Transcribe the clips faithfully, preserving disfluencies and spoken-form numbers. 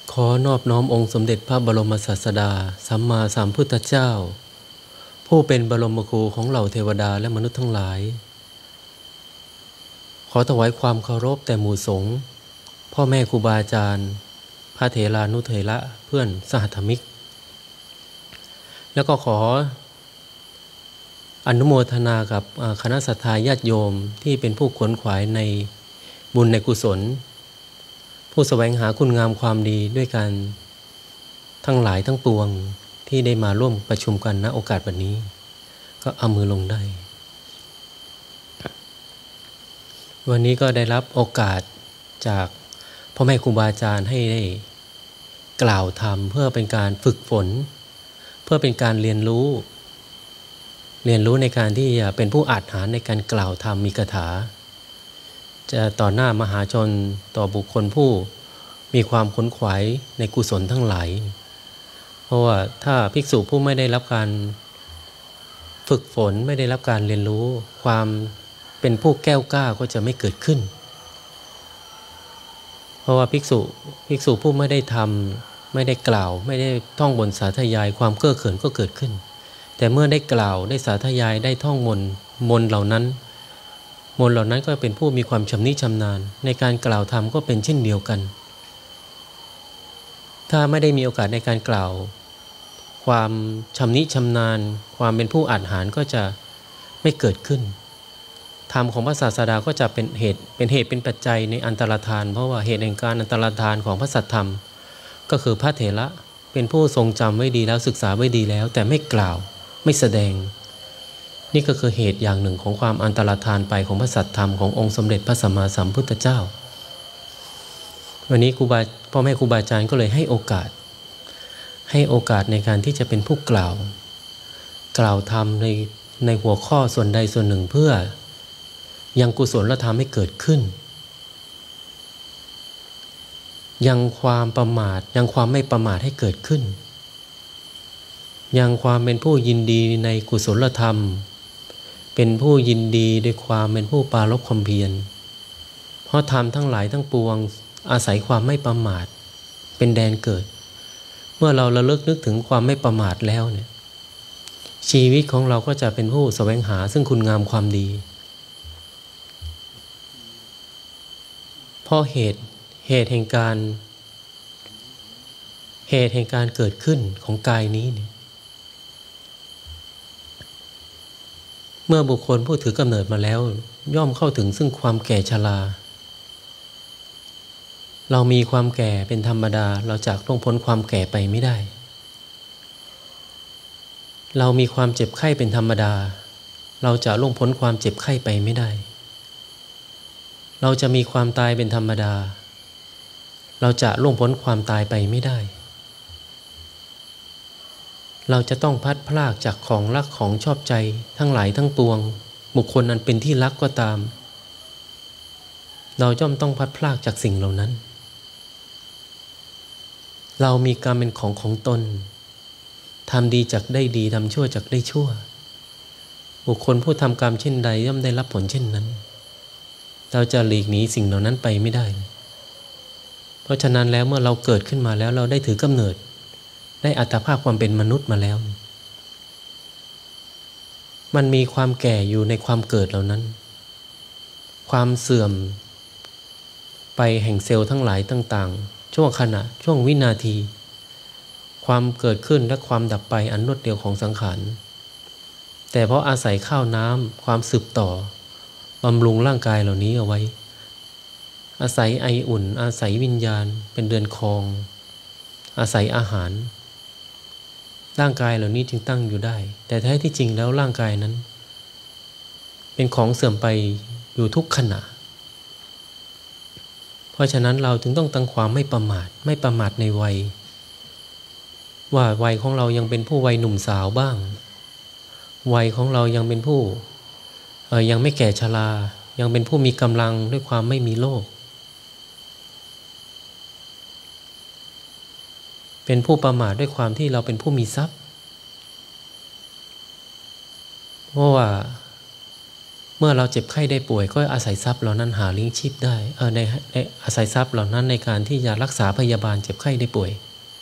ขอนอบน้อมองค์สมเด็จพระบรมศาสดาสัมมาสัมพุทธเจ้าผู้เป็นบรมครูของเหล่าเทวดาและมนุษย์ทั้งหลายขอถวายความเคารพแต่หมู่สงฆ์พ่อแม่ครูบาอาจารย์พระเถรานุเถระเพื่อนสหธรรมิกแล้วก็ขออนุโมทนากับคณะศรัทธาญาติโยมที่เป็นผู้ขวนขวายในบุญในกุศลผู้แสวงหาคุณงามความดีด้วยกันทั้งหลายทั้งปวงที่ได้มาร่วมประชุมกันณโอกาสวันนี้ก็เอามือลงได้วันนี้ก็ได้รับโอกาสจากพ่อแม่ครูบาอาจารย์ให้ได้กล่าวธรรมเพื่อเป็นการฝึกฝนเพื่อเป็นการเรียนรู้เรียนรู้ในการที่จะเป็นผู้อาจหารในการกล่าวธรรมมีคาถาจะต่อหน้ามหาชนต่อบุคคลผู้มีความขนขวายในกุศลทั้งหลายเพราะว่าถ้าภิกษุผู้ไม่ได้รับการฝึกฝนไม่ได้รับการเรียนรู้ความเป็นผู้แก้วกล้าก็จะไม่เกิดขึ้นเพราะว่าภิกษุภิกษุผู้ไม่ได้ทำไม่ได้กล่าวไม่ได้ท่องบนสาธยายความเก้อเขินก็เกิดขึ้นแต่เมื่อได้กล่าวได้สาธยายได้ท่องมนต์มนต์เหล่านั้นมนต์เหล่านั้นก็เป็นผู้มีความชำนิชำนาญในการกล่าวธรรมก็เป็นเช่นเดียวกันถ้าไม่ได้มีโอกาสในการกล่าวความชำนิชำนาญความเป็นผู้อาจหารก็จะไม่เกิดขึ้นธรรมของพระศาสดาก็จะเป็นเหตุเป็นเหตุเป็นปัจจัยในอันตรธานเพราะว่าเหตุแห่งการอันตรธานของพระสัทธรรมก็คือพระเถระเป็นผู้ทรงจำไว้ดีแล้วศึกษาไว้ดีแล้วแต่ไม่กล่าวไม่แสดงนี่ก็คือเหตุอย่างหนึ่งของความอันตรธานไปของพระสัทธรรมขององค์สมเด็จพระสัมมาสัมพุทธเจ้าวันนี้ครูบาพ่อแม่ครูบาอาจารย์ก็เลยให้โอกาสให้โอกาสในการที่จะเป็นผู้กล่าวกล่าวธรรมในในหัวข้อส่วนใดส่วนหนึ่งเพื่อยังกุศลธรรมให้เกิดขึ้นยังความประมาทยังความไม่ประมาทให้เกิดขึ้นยังความเป็นผู้ยินดีในกุศลธรรมเป็นผู้ยินดีด้วยความเป็นผู้ปรารภความเพียรเพราะธรรมทั้งหลายทั้งปวงอาศัยความไม่ประมาทเป็นแดนเกิดเมื่อเราระลึกนึกถึงความไม่ประมาทแล้วเนี่ยชีวิตของเราก็จะเป็นผู้แสวงหาซึ่งคุณงามความดีเพราะเหตุเหตุแห่งการเหตุแห่งการเกิดขึ้นของกายนี้เนี่ยเมื่อบุคคลผู้ถือกำเนิดมาแล้วย่อมเข้าถึงซึ่งความแก่ชราเรามีความแก่เป็นธรรมดาเราจากล่วงพ้นความแก่ไปไม่ได้เรามีความเจ็บไข้เป็นธรรมดาเราจะล่วงพ้นความเจ็บไข้ไปไม่ได้เราจะมีความตายเป็นธรรมดาเราจะล่วงพ้นความตายไปไม่ได้เราจะต้องพัดพรากจากของรักของชอบใจทั้งหลายทั้งปวงบุคคลอันเป็นที่รักก็ตามเราย่อมต้องพัดพรากจากสิ่งเหล่านั้นเรามีกรรมเป็นของของตนทำดีจากได้ดีทำชั่วจากได้ชั่วบุคคลผู้ทำกรรมเช่นใดย่อมได้รับผลเช่นนั้นเราจะหลีกหนีสิ่งเหล่านั้นไปไม่ได้เพราะฉะนั้นแล้วเมื่อเราเกิดขึ้นมาแล้วเราได้ถือกำเนิดได้อัตภาพความเป็นมนุษย์มาแล้วมันมีความแก่อยู่ในความเกิดเหล่านั้นความเสื่อมไปแห่งเซลล์ทั้งหลายต่างๆช่วงขณะช่วงวินาทีความเกิดขึ้นและความดับไปอันรวดเร็วของสังขารแต่เพราะอาศัยข้าวน้ำความสืบต่อบำรุงร่างกายเหล่านี้เอาไว้อาศัยไออุ่นอาศัยวิญญาณเป็นเรือนครองอาศัยอาหารร่างกายเหล่านี้จึงตั้งอยู่ได้แต่แท้ที่จริงแล้วร่างกายนั้นเป็นของเสื่อมไปอยู่ทุกขณะเพราะฉะนั้นเราถึงต้องตั้งความไม่ประมาทไม่ประมาทในวัยว่าวัยของเรายังเป็นผู้วัยหนุ่มสาวบ้างวัยของเรายังเป็นผู้เอ่อยังไม่แก่ชรายังเป็นผู้มีกำลังด้วยความไม่มีโรคเป็นผู้ประมาทด้วยความที่เราเป็นผู้มีทรัพย์เพราะว่าเมื่อเราเจ็บไข้ได้ป่วยก็อาศัยทรัพย์เหล่านั้นหาเลี้ยงชีพได้เออในในอาศัยทรัพย์เหล่านั้นในการที่จะรักษาพยาบาลเจ็บไข้ได้ป่วย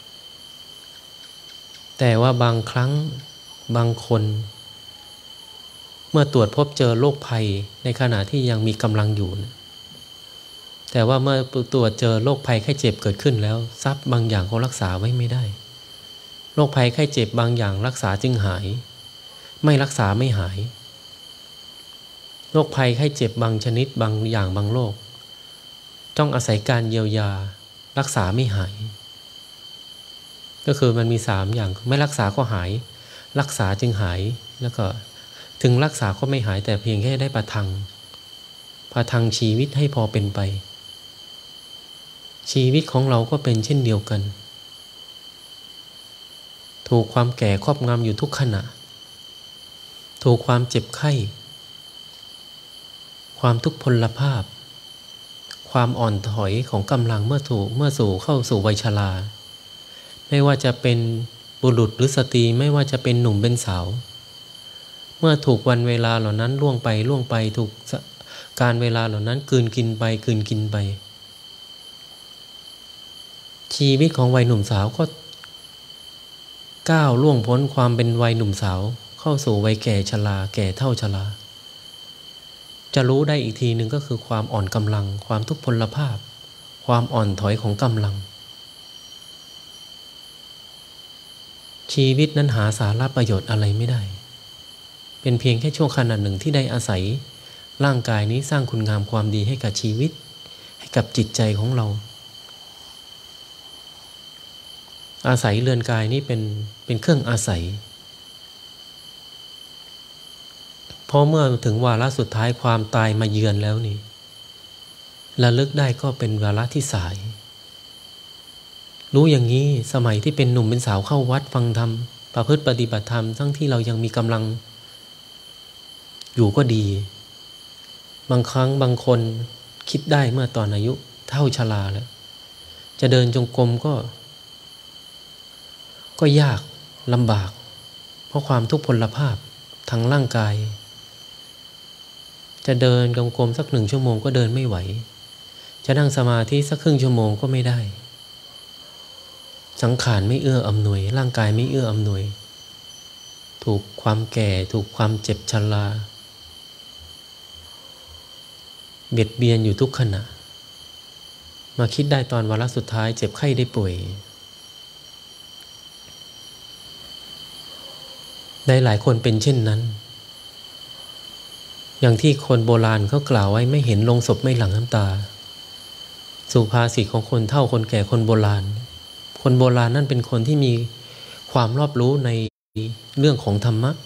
แต่ว่าบางครั้งบางคนเมื่อตรวจพบเจอโรคภัยในขณะที่ยังมีกำลังอยู่แต่ว่าเมื่อตรวจเจอโรคภัยไข้เจ็บเกิดขึ้นแล้วทรัพย์บางอย่างก็รักษาไว้ไม่ได้โรคภัยไข้เจ็บบางอย่างรักษาจึงหายไม่รักษาไม่หายโรคภัยไข้เจ็บบางชนิดบางอย่างบางโรคต้องอาศัยการเยียวยารักษาไม่หายก็คือมันมีสามอย่างไม่รักษาก็หายรักษาจึงหายแล้วก็ถึงรักษาก็ไม่หายแต่เพียงแค่ได้ประทังประทังชีวิตให้พอเป็นไปชีวิตของเราก็เป็นเช่นเดียวกันถูกความแก่ครอบงำอยู่ทุกขณะถูกความเจ็บไข้ความทุกพลภาพความอ่อนถอยของกำลังเมื่อถูกเมื่อสู่เข้าสู่วัยชราไม่ว่าจะเป็นบุรุษหรือสตรีไม่ว่าจะเป็นหนุ่มเป็นสาวเมื่อถูกวันเวลาเหล่านั้นล่วงไปล่วงไปถูกการเวลาเหล่านั้นกลืนกินไปกลืนกินไปชีวิตของวัยหนุ่มสาวก็ก้าวล่วงพ้นความเป็นวัยหนุ่มสาวเข้าสู่วัยแก่ชราแก่เฒ่าชราจะรู้ได้อีกทีหนึ่งก็คือความอ่อนกำลังความทุกพลภาพความอ่อนถอยของกำลังชีวิตนั้นหาสาระประโยชน์อะไรไม่ได้เป็นเพียงแค่ช่วงขณะหนึ่งที่ได้อาศัยร่างกายนี้สร้างคุณงามความดีให้กับชีวิตให้กับจิตใจของเราอาศัยเรือนกายนี้เป็นเป็นเครื่องอาศัยเพราะเมื่อถึงวาระสุดท้ายความตายมาเยือนแล้วนี่ระลึกได้ก็เป็นวาระที่สายรู้อย่างนี้สมัยที่เป็นหนุ่มเป็นสาวเข้าวัดฟังธรรมประพฤติปฏิบัติธรรมทั้งที่เรายังมีกำลังอยู่ก็ดีบางครั้งบางคนคิดได้เมื่อตอนอายุเท่าชราแล้วจะเดินจงกรมก็ก็ยากลำบากเพราะความทุกพลภาพทางร่างกายจะเดินจงกรมสักหนึ่งชั่วโมงก็เดินไม่ไหวจะนั่งสมาธิสักครึ่งชั่วโมงก็ไม่ได้สังขารไม่เอื้ออำนวยร่างกายไม่เอื้ออำนวยถูกความแก่ถูกความเจ็บชราเบียดเบียนอยู่ทุกขณะมาคิดได้ตอนวาระสุดท้ายเจ็บไข้ได้ป่วยได้หลายคนเป็นเช่นนั้นอย่างที่คนโบราณเขากล่าวไว้ไม่เห็นลงศพไม่หลั่งน้ำตาสุภาษิตของคนเฒ่าคนแก่คนโบราณคนโบราณนั่นเป็นคนที่มีความรอบรู้ในเรื่องของธรรมะ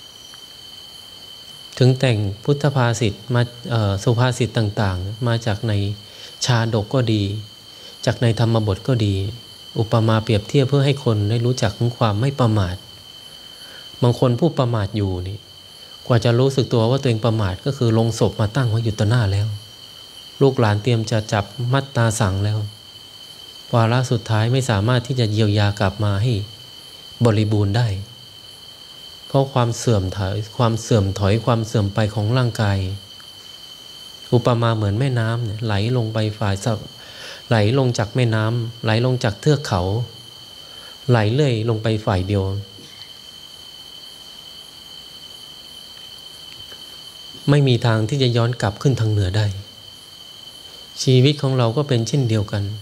ถึงแต่งพุทธภาษิตมาสุภาษิตต่างๆมาจากในชาดกก็ดีจากในธรรมบทก็ดีอุปมาเปรียบเทียบเพื่อให้คนได้รู้จักถึงความไม่ประมาทบางคนผู้ประมาทอยู่นี่กว่าจะรู้สึกตัวว่าตัวเองประมาทก็คือลงศพมาตั้งไว้อยู่ต่อหน้าแล้วลูกหลานเตรียมจะจับมัดตาสั่งแล้ววาระสุดท้ายไม่สามารถที่จะเยียวยากลับมาให้บริบูรณ์ได้เพราะความเสื่อมถอยความเสื่อมถอยความเสื่อมไปของร่างกายอุปมาเหมือนแม่น้ำเนี่ยไหลลงไปฝ่ายไหลลงจากแม่น้ำไหลลงจากเทือกเขาไหลเลื่อยลงไปฝ่ายเดียวไม่มีทางที่จะย้อนกลับขึ้นทางเหนือได้ชีวิตของเราก็เป็นเช่นเดียวกัน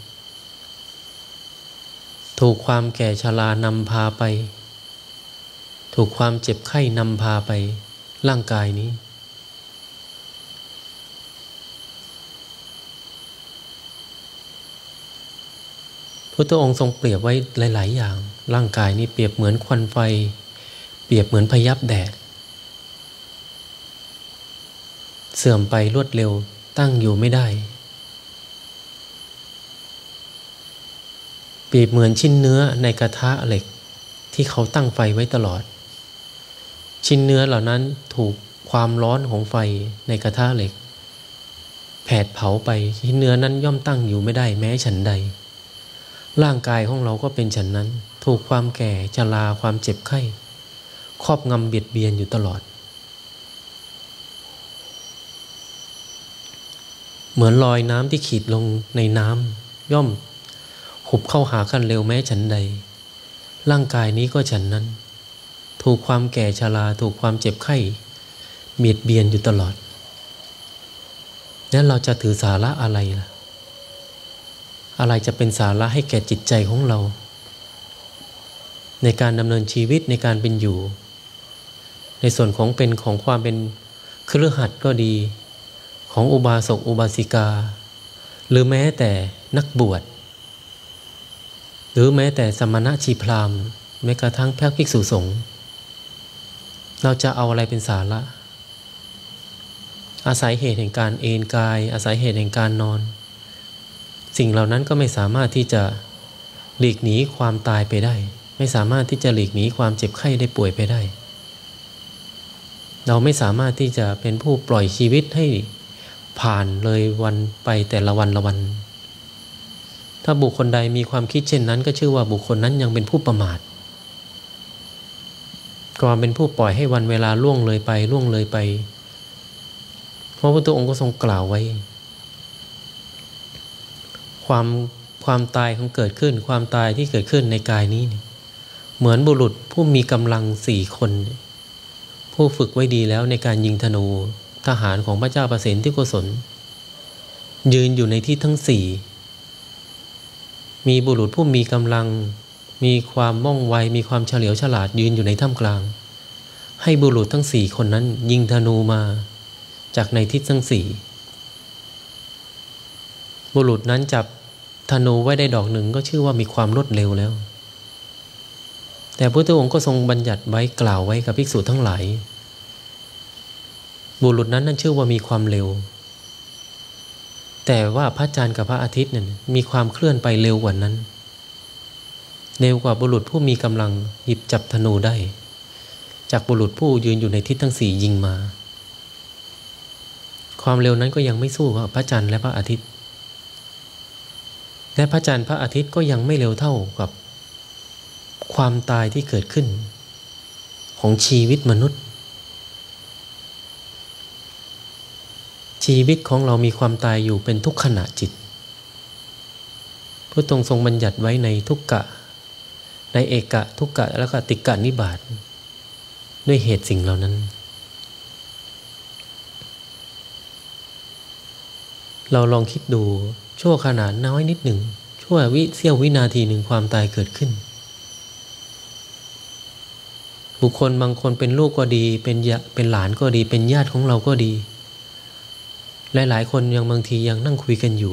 ถูกความแก่ชรานำพาไปถูกความเจ็บไข้นำพาไปร่างกายนี้พุทธองค์ทรงเปรียบไว้หลายๆอย่างร่างกายนี้เปรียบเหมือนควันไฟเปรียบเหมือนพยับแดดเสื่อมไปรวดเร็วตั้งอยู่ไม่ได้เปรียบเหมือนชิ้นเนื้อในกระทะเหล็กที่เขาตั้งไฟไว้ตลอดชิ้นเนื้อเหล่านั้นถูกความร้อนของไฟในกระทะเหล็กแผดเผาไปชิ้นเนื้อนั้นย่อมตั้งอยู่ไม่ได้แม้ฉันใดร่างกายของเราก็เป็นฉันนั้นถูกความแก่ชราความเจ็บไข้ครอบงำเบียดเบียนอยู่ตลอดเหมือนลอยน้ำที่ขีดลงในน้ำย่อมหุบเข้าหากันเร็วแม้ฉันใดร่างกายนี้ก็ฉันนั้นถูกความแก่ชราถูกความเจ็บไข้เบียดเบียนอยู่ตลอดแล้วเราจะถือสาระอะไรล่ะอะไรจะเป็นสาระให้แก่จิตใจของเราในการดำเนินชีวิตในการเป็นอยู่ในส่วนของเป็นของความเป็นคฤหัสถ์ก็ดีของอุบาสกอุบาสิกาหรือแม้แต่นักบวชหรือแม้แต่สมณะชีพราหมณ์แม้กระทั่งพระภิกษุสงฆ์เราจะเอาอะไรเป็นสาระอาศัยเหตุแห่งการเอนกายอาศัยเหตุแห่งการนอนสิ่งเหล่านั้นก็ไม่สามารถที่จะหลีกหนีความตายไปได้ไม่สามารถที่จะหลีกหนีความเจ็บไข้ได้ป่วยไปได้เราไม่สามารถที่จะเป็นผู้ปล่อยชีวิตให้ผ่านเลยวันไปแต่ละวันละวันถ้าบุคคลใดมีความคิดเช่นนั้นก็ชื่อว่าบุคคลนั้นยังเป็นผู้ประมาทความเป็นผู้ปล่อยให้วันเวลาล่วงเลยไปล่วงเลยไปเพราะพระพุทธองค์ก็ทรงกล่าวไว้ความความตายของเกิดขึ้นความตายที่เกิดขึ้นในกายนี้เหมือนบุรุษผู้มีกำลังสี่คนผู้ฝึกไว้ดีแล้วในการยิงธนูทหารของพระเจ้าประเสนที่โกศลยืนอยู่ในที่ทั้งสี่มีบุรุษผู้มีกำลังมีความว่องไวมีความเฉลียวฉลาดยืนอยู่ในท่ามกลางให้บุรุษทั้งสี่คนนั้นยิงธนูมาจากในทิศทั้งสี่บุรุษนั้นจับธนูไว้ได้ดอกหนึ่งก็ชื่อว่ามีความรวดเร็วแล้วแต่พระพุทธองค์ก็ทรงบัญญัติไว้กล่าวไว้กับภิกษุทั้งหลายบุรุษนั้นนั่นชื่อว่ามีความเร็วแต่ว่าพระจันทร์กับพระอาทิตย์เนี่ยมีความเคลื่อนไปเร็วกว่านั้นเร็วกว่าบุรุษผู้มีกำลังหยิบจับธนูได้จากบุรุษผู้ยืนอยู่ในทิศทั้งสี่ยิงมาความเร็วนั้นก็ยังไม่สู้กับพระจันทร์และพระอาทิตย์และพระจันทร์พระอาทิตย์ก็ยังไม่เร็วเท่ากับความตายที่เกิดขึ้นของชีวิตมนุษย์ชีวิตของเรามีความตายอยู่เป็นทุกขณะจิตพระองค์ทรงบัญญัติไว้ในทุกกะในเอกะทุกกะและก็ติกะนิบาตด้วยเหตุสิ่งเหล่านั้นเราลองคิดดูชั่วขณะน้อยนิดหนึ่งชั่ววิเสี้ยววินาทีหนึ่งความตายเกิดขึ้นบุคคลบางคนเป็นลูกก็ดีเป็นยะเป็นหลานก็ดีเป็นญาติของเราก็ดีหลายๆคนยังบางทียังนั่งคุยกันอยู่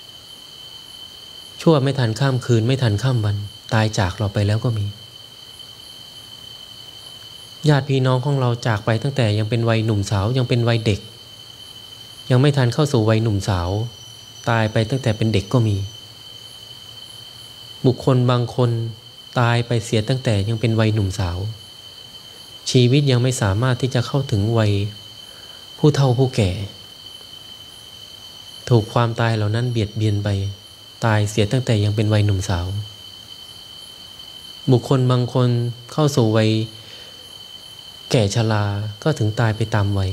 ชั่วไม่ทันข้ามคืนไม่ทันข้ามวันตายจากเราไปแล้วก็มีญาติพี่น้องของเราจากไปตั้งแต่ยังเป็นวัยหนุ่มสาวยังเป็นวัยเด็กยังไม่ทันเข้าสู่วัยหนุ่มสาวตายไปตั้งแต่เป็นเด็กก็มีบุคคลบางคนตายไปเสียตั้งแต่ยังเป็นวัยหนุ่มสาวชีวิตยังไม่สามารถที่จะเข้าถึงวัยผู้เฒ่าผู้แก่ถูกความตายเหล่านั้นเบียดเบียนไปตายเสียตั้งแต่ยังเป็นวัยหนุ่มสาวบุคคลบางคนเข้าสู่วัยแก่ชราก็ถึงตายไปตามวัย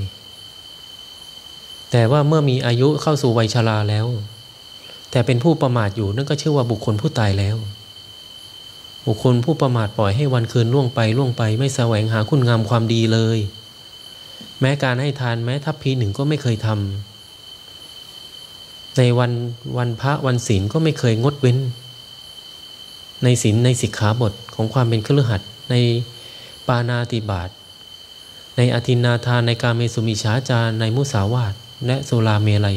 แต่ว่าเมื่อมีอายุเข้าสู่วัยชราแล้วแต่เป็นผู้ประมาทอยู่นั่นก็ชื่อว่าบุคคลผู้ตายแล้วบุคคลผู้ประมาทปล่อยให้วันคืนล่วงไปล่วงไปไม่แสวงหาคุณงามความดีเลยแม้การให้ทานแม้ทัพพีหนึ่งก็ไม่เคยทำในวันวันพระวันศีลก็ไม่เคยงดเว้นในศีลในสิกขาบทของความเป็นคฤหัสถ์ในปาณาติบาตในอทินนาทานในกาเมสุมิจฉาจารในมุสาวาทและสุราเมลัย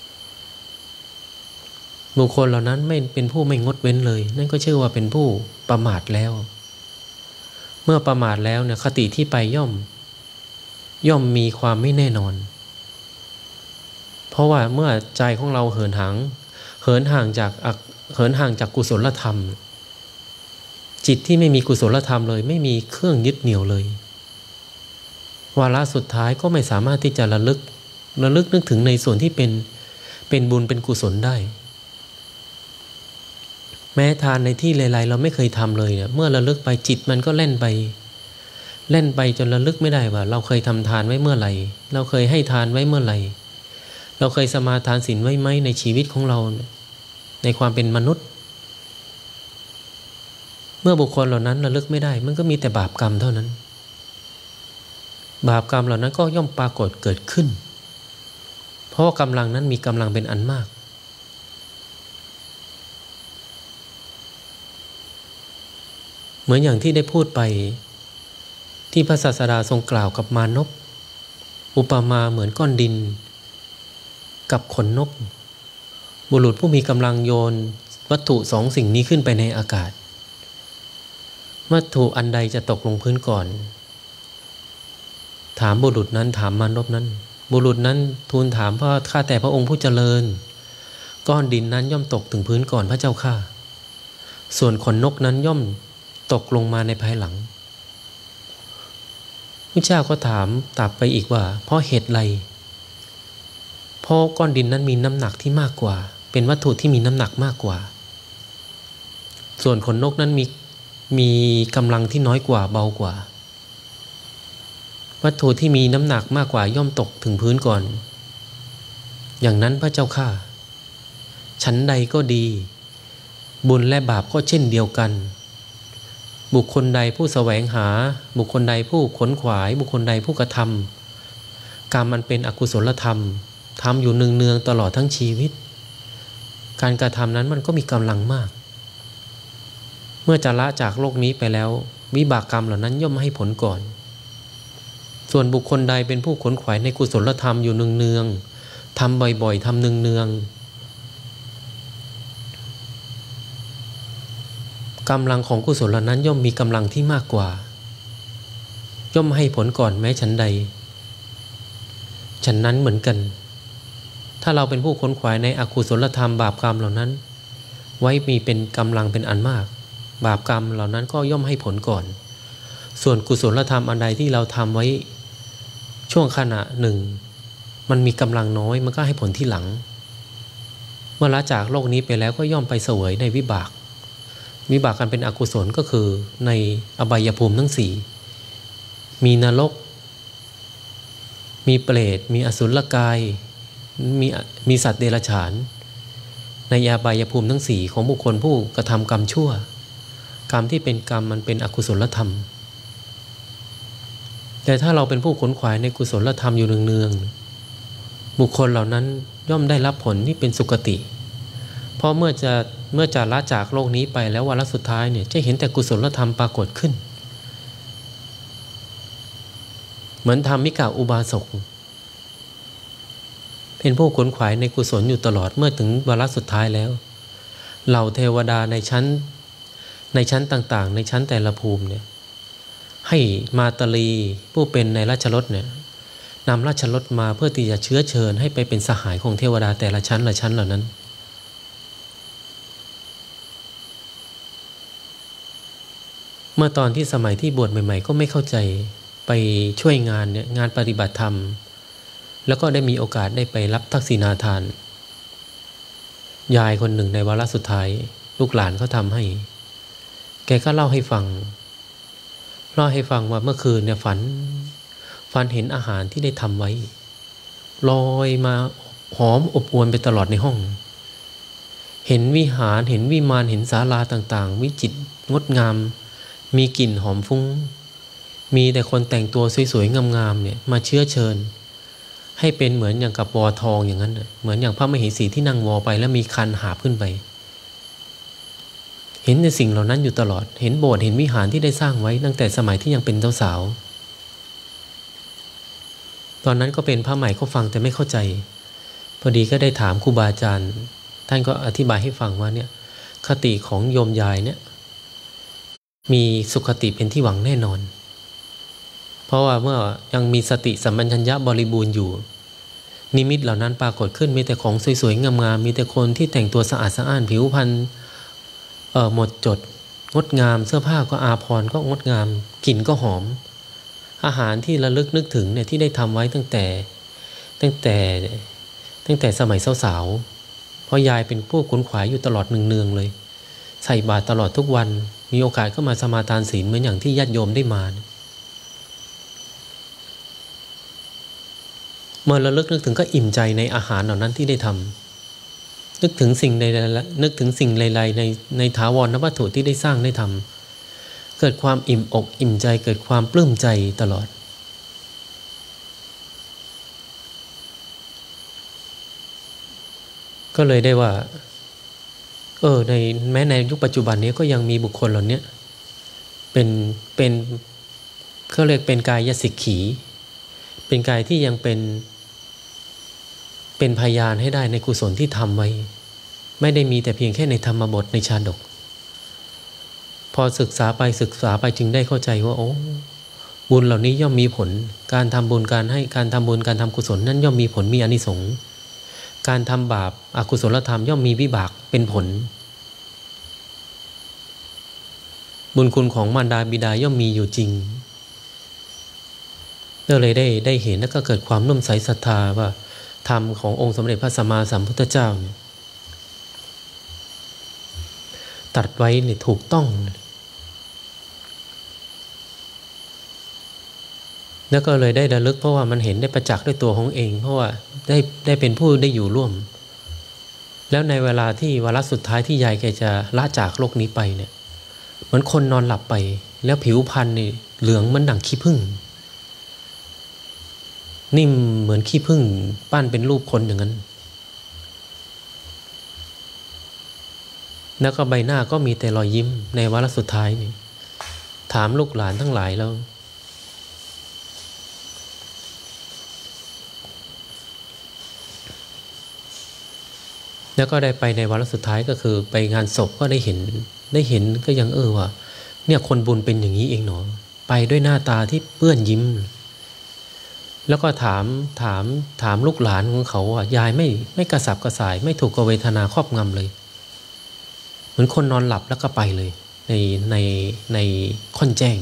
บุคคลเหล่านั้นไม่เป็นผู้ไม่งดเว้นเลยนั่นก็ชื่อว่าเป็นผู้ประมาทแล้วเมื่อประมาทแล้วเนี่ยคติที่ไปย่อมย่อมมีความไม่แน่นอนเพราะว่าเมื่อใจของเราเหินห่างเหินห่างจากเหินห่างจากกุศลธรรมจิตที่ไม่มีกุศลธรรมเลยไม่มีเครื่องยึดเหนี่ยวเลยวาระสุดท้ายก็ไม่สามารถที่จะระลึกระลึกนึกถึงในส่วนที่เป็นเป็นบุญเป็นกุศลได้แม้ทานในที่หลายๆเราไม่เคยทำเลยเนี่ยเมื่อระลึกไปจิตมันก็เล่นไปเล่นไปจนระลึกไม่ได้ว่าเราเคยทำทานไว้เมื่อไหร่เราเคยให้ทานไว้เมื่อไหร่เราเคยสมาทานศีลไว้ไหมในชีวิตของเราในความเป็นมนุษย์เมื่อบุคคลเหล่านั้นระลึกไม่ได้มันก็มีแต่บาปกรรมเท่านั้นบาปกรรมเหล่านั้นก็ย่อมปรากฏเกิดขึ้นเพราะว่ากำลังนั้นมีกำลังเป็นอันมากเหมือนอย่างที่ได้พูดไปที่พระศาสดาทรงกล่าวกับมารนพอุปมาเหมือนก้อนดินกับขนนกบุรุษผู้มีกำลังโยนวัตถุสองสิ่งนี้ขึ้นไปในอากาศวัตถุอันใดจะตกลงพื้นก่อนถามบุรุษนั้นถามมารนพนั้นบุรุษนั้นทูลถามพระข้าแต่พระองค์ผู้เจริญก้อนดินนั้นย่อมตกถึงพื้นก่อนพระเจ้าข้าส่วนขนนกนั้นย่อมตกลงมาในภายหลังพระเจ้าก็ถามตอบไปอีกว่าเพราะเหตุไรเพราะก้อนดินนั้นมีน้ำหนักที่มากกว่าเป็นวัตถุที่มีน้ำหนักมากกว่าส่วนขนนกนั้นมีมีกำลังที่น้อยกว่าเบากว่าวัตถุที่มีน้ำหนักมากกว่าย่อมตกถึงพื้นก่อนอย่างนั้นพระเจ้าข้าชั้นใดก็ดีบุญและบาปก็เช่นเดียวกันบุคคลใดผู้แสวงหาบุคคลใดผู้ขนขวายบุคคลใดผู้กระทำกรรมมันเป็นอกุศลธรรมทำอยู่เนืองๆตลอดทั้งชีวิตการกระทำนั้นมันก็มีกำลังมากเมื่อจะละจากโลกนี้ไปแล้ววิบากกรรมเหล่านั้นย่อมให้ผลก่อนส่วนบุคคลใดเป็นผู้ขนขวายในกุศลธรรมอยู่เนืองๆทำบ่อยๆทำเนืองๆกำลังของกุศลเหล่านั้นย่อมมีกำลังที่มากกว่าย่อมให้ผลก่อนแม้ฉันใดฉันนั้นเหมือนกันถ้าเราเป็นผู้ขนขวายในอกุศลธรรมบาปกรรมเหล่านั้นไว้มีเป็นกำลังเป็นอันมากบาปกรรมเหล่านั้นก็ย่อมให้ผลก่อนส่วนกุศลธรรมอันใดที่เราทำไว้ช่วงขณะหนึ่งมันมีกำลังน้อยมันก็ให้ผลที่หลังเมื่อละจากโลกนี้ไปแล้วก็ย่อมไปเสวยในวิบากวิบากกันเป็นอกุศลก็คือในอบายภูมิทั้งสี่มีนรกมีเปรตมีอสุรกายมีมีสัตว์เดรัจฉานในอบายภูมิทั้งสี่ของบุคคลผู้กระทำกรรมชั่วกรรมที่เป็นกรรมมันเป็นอกุศลธรรมแต่ถ้าเราเป็นผู้ขนขวายในกุศลธรรมอยู่เนืองๆบุคคลเหล่านั้นย่อมได้รับผลที่เป็นสุคติเพราะเมื่อจะเมื่อจะละจากโลกนี้ไปแล้ววาระสุดท้ายเนี่ยจะเห็นแต่กุศลธรรมปรากฏขึ้นเหมือนธรรมิกาอุบาสกเป็นผู้ขนขวายในกุศลอยู่ตลอดเมื่อถึงวาระสุดท้ายแล้วเหล่าเทวดาในชั้นในชั้นต่างๆในชั้นแต่ละภูมิเนี่ยให้มาตรีผู้เป็นในราชรถเนี่ยนำราชรถมาเพื่อที่จะเชื้อเชิญให้ไปเป็นสหายของเทวดาแต่ละชั้นละชั้นเหล่านั้นเมื่อตอนที่สมัยที่บวชใหม่ๆก็ไม่เข้าใจไปช่วยงานเนี่ยงานปฏิบัติธรรมแล้วก็ได้มีโอกาสได้ไปรับทักษิณาทานยายคนหนึ่งในวาระสุดท้ายลูกหลานเขาทำให้แกก็เล่าให้ฟังเล่าให้ฟังว่าเมื่อคืนเนี่ยฝันฝันเห็นอาหารที่ได้ทำไว้ลอยมาหอมอบอวลไปตลอดในห้องเห็นวิหารเห็นวิมานเห็นศาลาต่างๆวิจิตรงดงามมีกลิ่นหอมฟุ้งมีแต่คนแต่งตัวสวยๆงามๆเนี่ยมาเชื้อเชิญให้เป็นเหมือนอย่างกับวอทองอย่างนั้นเหมือนอย่างพระมเหสีที่นั่งวอไปแล้วมีคันหาบขึ้นไปเห็นในสิ่งเหล่านั้นอยู่ตลอดเห็นโบสถ์เห็นวิหารที่ได้สร้างไว้ตั้งแต่สมัยที่ยังเป็นเจ้าสาวตอนนั้นก็เป็นพระใหม่ก็ฟังแต่ไม่เข้าใจพอดีก็ได้ถามครูบาอาจารย์ท่านก็อธิบายให้ฟังว่าเนี่ยคติของโยมยายเนี่ยมีสุขติเป็นที่หวังแน่นอนเพราะว่าเมื่อยังมีสติสัมปชัญญะบริบูรณ์อยู่นิมิตเหล่านั้นปรากฏขึ้นมีแต่ของสวยๆงามๆมีแต่คนที่แต่งตัวสะอาดสะอ้านผิวพรรณเอ่อหมดจดงดงามเสื้อผ้าก็อาภรณ์ก็งดงามกลิ่นก็หอมอาหารที่ระลึกนึกถึงเนี่ยที่ได้ทำไว้ตั้งแต่ตั้งแต่ตั้งแต่สมัยสาวๆเพราะยายเป็นผู้ขวนขวายอยู่ตลอดเนืองๆเลยใส่บาตรตลอดทุกวันมีโอกาสก็มาสมาทานศีลเหมือนอย่างที่ญาติโยมได้มาเมื่อระลึกนึกถึงก็อิ่มใจในอาหารเหล่านั้นที่ได้ทำนึกถึงสิ่งใดๆนึกถึงสิ่งใดๆในในถาวรวัตถุที่ได้สร้างได้ทำเกิดความอิ่มอกอิ่มใจเกิดความปลื้มใจตลอดก็เลยได้ว่าเออในแม้ในยุคปัจจุบันนี้ก็ยังมีบุคคลเหล่านี้เป็นเป็นเขาเรียกเป็นกายสิกขีเป็นกายที่ยังเป็นเป็นพยานให้ได้ในกุศลที่ทำไว้ไม่ได้มีแต่เพียงแค่ในธรรมบทในชาดกพอศึกษาไปศึกษาไปจึงได้เข้าใจว่าโอ้บุญเหล่านี้ย่อมมีผลการทำบุญการให้การทำบุญการทำกุศลนั้นย่อมมีผลมีอานิสงส์การทำบาปอกุศลธรรมย่อมมีวิบากเป็นผลบุญคุณของมารดาบิดาย่อมมีอยู่จริงก็เลยได้ได้เห็นแล้วก็เกิดความนุ่มใสศรัทธาว่าธรรมขององค์สมเด็จพระสัมมาสัมพุทธเจ้าเนี่ยตรัสไว้เนี่ยถูกต้องแล้วก็เลยได้ระลึกเพราะว่ามันเห็นได้ประจักษ์ด้วยตัวของเองเพราะว่าได้ได้เป็นผู้ได้อยู่ร่วมแล้วในเวลาที่วาระสุดท้ายที่ยายแกจะละจากโลกนี้ไปเนี่ยเหมือนคนนอนหลับไปแล้วผิวพรรณนี่เหลืองเหมือนดั่งขี้ผึ้งนิ่มเหมือนขี้ผึ้งปั้นเป็นรูปคนอย่างนั้นแล้วก็ใบหน้าก็มีแต่รอยยิ้มในวาระสุดท้ายนี่ถามลูกหลานทั้งหลายแล้วแล้วก็ได้ไปในวาระสุดท้ายก็คือไปงานศพก็ได้เห็นได้เห็นก็ยังเออว่าเนี่ยคนบุญเป็นอย่างนี้เองเนาะไปด้วยหน้าตาที่เปื้อนยิ้มแล้วก็ถามถามถามลูกหลานของเขาว่ายายไม่ไม่กระสับกระส่ายไม่ถูกเวทนาครอบงำเลยเหมือนคนนอนหลับแล้วก็ไปเลยในในในค่อนแจ้ง